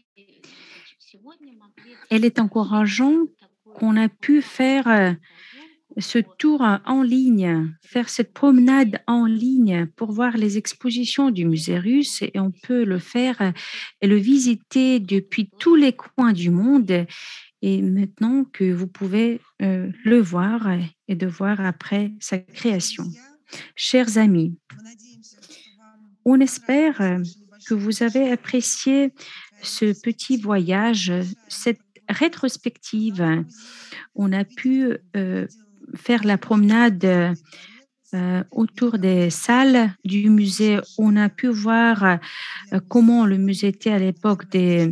Elle est encourageante qu'on a pu faire ce tour en ligne, faire cette promenade en ligne pour voir les expositions du musée russe et on peut le faire et le visiter depuis tous les coins du monde. Et maintenant que vous pouvez le voir et de voir après sa création. Chers amis, on espère que vous avez apprécié ce petit voyage, cette rétrospective. On a pu faire la promenade autour des salles du musée. On a pu voir comment le musée était à l'époque de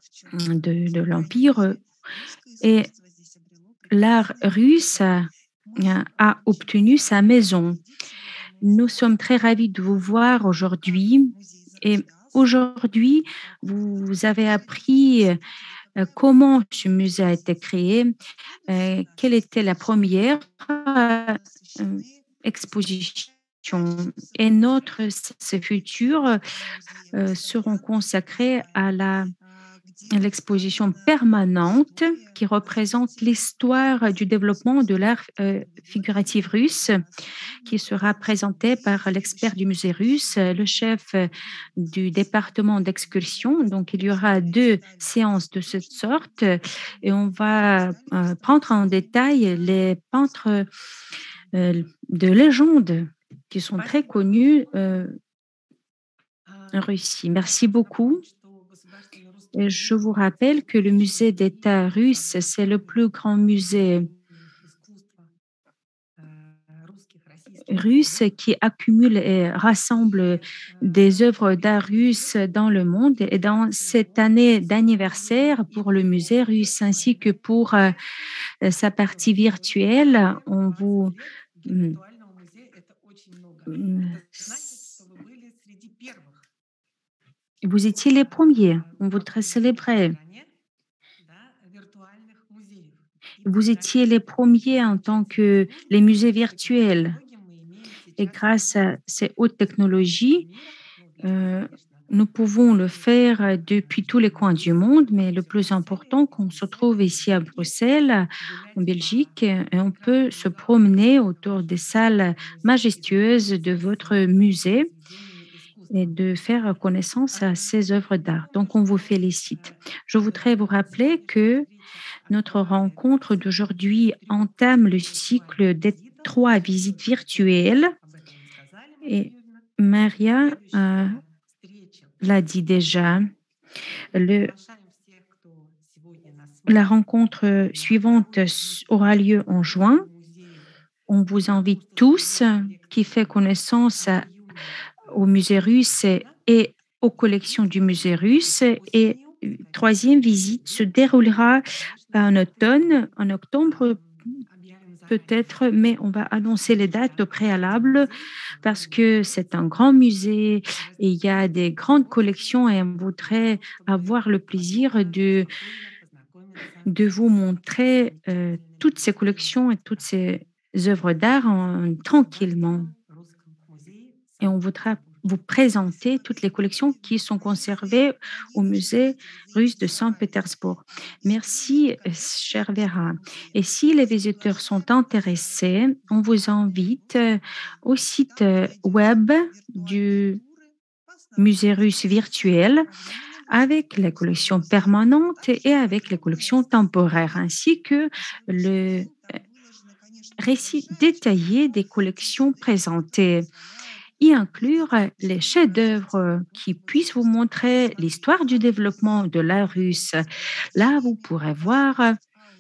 l'Empire. Et l'art russe a obtenu sa maison. Nous sommes très ravis de vous voir aujourd'hui. Et aujourd'hui, vous avez appris comment ce musée a été créé, quelle était la première exposition. Et notre ces futurs seront consacrés à l'exposition permanente qui représente l'histoire du développement de l'art figuratif russe, qui sera présentée par l'expert du musée russe, le chef du département d'excursion. Donc, il y aura 2 séances de cette sorte et on va prendre en détail les peintres de légende qui sont très connus en Russie. Merci beaucoup. Et je vous rappelle que le musée d'État russe, c'est le plus grand musée russe qui accumule et rassemble des œuvres d'art russes dans le monde. Et dans cette année d'anniversaire pour le musée russe ainsi que pour sa partie virtuelle, on vous vous étiez les premiers, on voudrait célébrer. Vous étiez les premiers en tant que les musées virtuels. Et grâce à ces hautes technologies, nous pouvons le faire depuis tous les coins du monde, mais le plus important, qu'on se trouve ici à Bruxelles, en Belgique, et on peut se promener autour des salles majestueuses de votre musée et de faire connaissance à ces œuvres d'art. Donc, on vous félicite. Je voudrais vous rappeler que notre rencontre d'aujourd'hui entame le cycle des 3 visites virtuelles et Maria l'a dit déjà. La rencontre suivante aura lieu en juin. On vous invite tous qui fait connaissance au musée russe et aux collections du musée russe. Et 3e visite se déroulera en automne, en octobre peut-être, mais on va annoncer les dates au préalable parce que c'est un grand musée et il y a des grandes collections et on voudrait avoir le plaisir de vous montrer toutes ces collections et toutes ces œuvres d'art tranquillement. Et on voudra vous présenter toutes les collections qui sont conservées au musée russe de Saint-Pétersbourg. Merci, chère Vera. Et si les visiteurs sont intéressés, on vous invite au site web du musée russe virtuel avec les collections permanentes et avec les collections temporaires, ainsi que le récit détaillé des collections présentées, y inclure les chefs-d'œuvre qui puissent vous montrer l'histoire du développement de l'art russe. Là, vous pourrez voir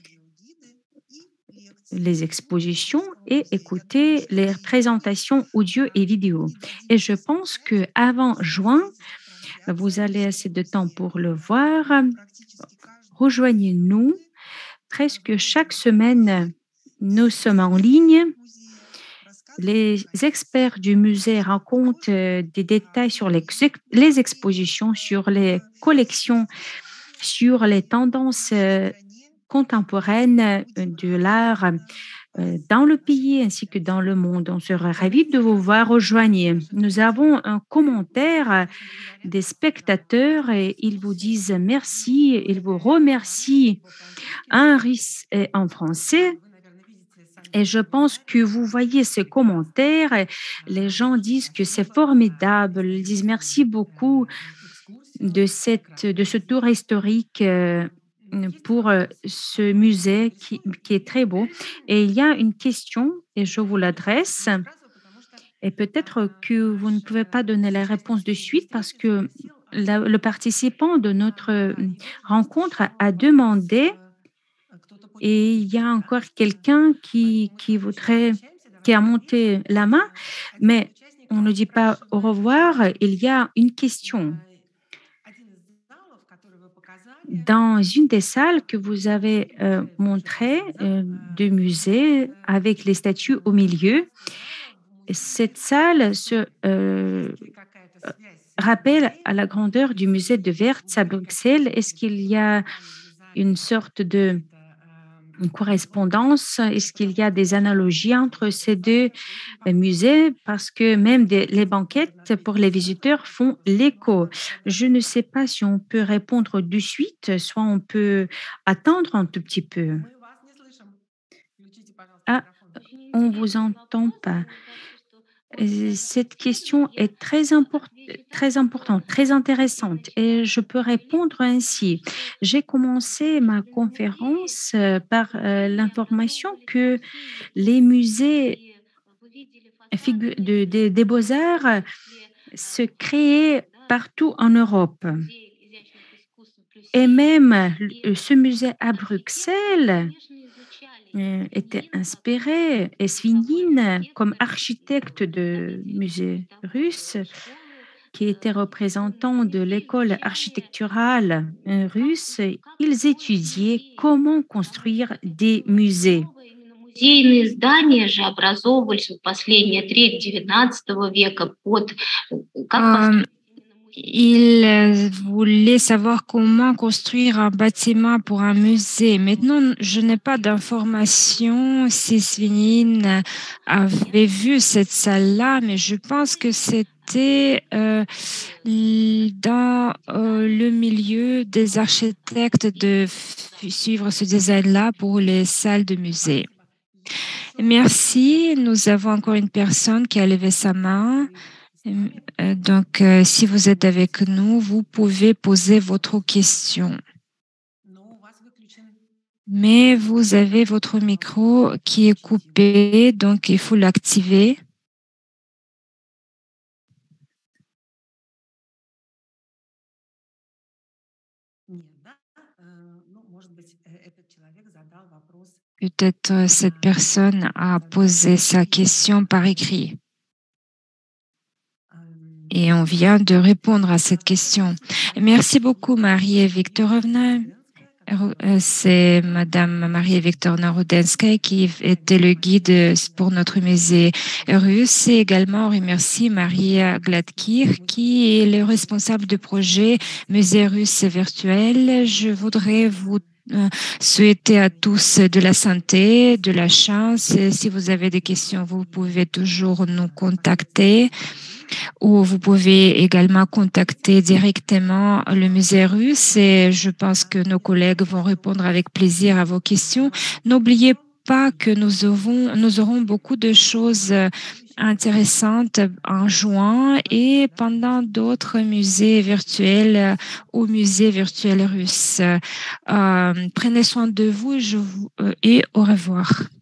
les expositions et écouter les présentations audio et vidéo. Et je pense qu'avant juin, vous allez assez de temps pour le voir. Rejoignez-nous. Presque chaque semaine, nous sommes en ligne. Les experts du musée racontent des détails sur les expositions, sur les collections, sur les tendances contemporaines de l'art dans le pays ainsi que dans le monde. On sera ravis de vous voir. Rejoignez. Nous avons un commentaire des spectateurs et ils vous disent merci, ils vous remercient en russe et en français. Et je pense que vous voyez ces commentaires, les gens disent que c'est formidable, ils disent merci beaucoup de ce tour historique pour ce musée qui est très beau. Et il y a une question et je vous l'adresse. Et peut-être que vous ne pouvez pas donner la réponse de suite parce que le participant de notre rencontre a demandé et il y a encore quelqu'un qui a monté la main, mais on ne dit pas au revoir, il y a une question. dans une des salles que vous avez montrées, de musée avec les statues au milieu, cette salle se rappelle à la grandeur du musée de Wiertz à Bruxelles. Est-ce qu'il y a une sorte de une correspondance? Est-ce qu'il y a des analogies entre ces deux musées? Parce que même les banquettes pour les visiteurs font l'écho. Je ne sais pas si on peut répondre de suite, soit on peut attendre un tout petit peu. Ah, on vous entend pas. Cette question est très importante, très intéressante et je peux répondre ainsi. J'ai commencé ma conférence par l'information que les musées des beaux-arts se créaient partout en Europe. Et même ce musée à Bruxelles était inspiré, et Svinine, comme architecte de musée russe, qui était représentant de l'école architecturale russe, ils étudiaient comment construire des musées. Музейные здания же образовывались в последняя треть XIX века под как Euh, Il voulait savoir comment construire un bâtiment pour un musée. Maintenant, je n'ai pas d'informations si Svinine avait vu cette salle-là, mais je pense que c'était dans le milieu des architectes de suivre ce design-là pour les salles de musée. Merci. Nous avons encore une personne qui a levé sa main. Donc, si vous êtes avec nous, vous pouvez poser votre question. Mais vous avez votre micro qui est coupé, donc il faut l'activer. Peut-être cette personne a posé sa question par écrit. Et on vient de répondre à cette question. Merci beaucoup, Marie-Viktorovna. C'est Madame Marie-Viktorovna Rudenskaya qui était le guide pour notre musée russe. Et également, on remercie Maria Gladkir qui est le responsable du projet Musée russe virtuel. Je voudrais vous souhaiter à tous de la santé, de la chance. Et si vous avez des questions, vous pouvez toujours nous contacter. Ou vous pouvez également contacter directement le musée russe et je pense que nos collègues vont répondre avec plaisir à vos questions. N'oubliez pas que nous aurons beaucoup de choses intéressantes en juin et pendant d'autres musées virtuels au musée virtuel russe. Prenez soin de vous et au revoir.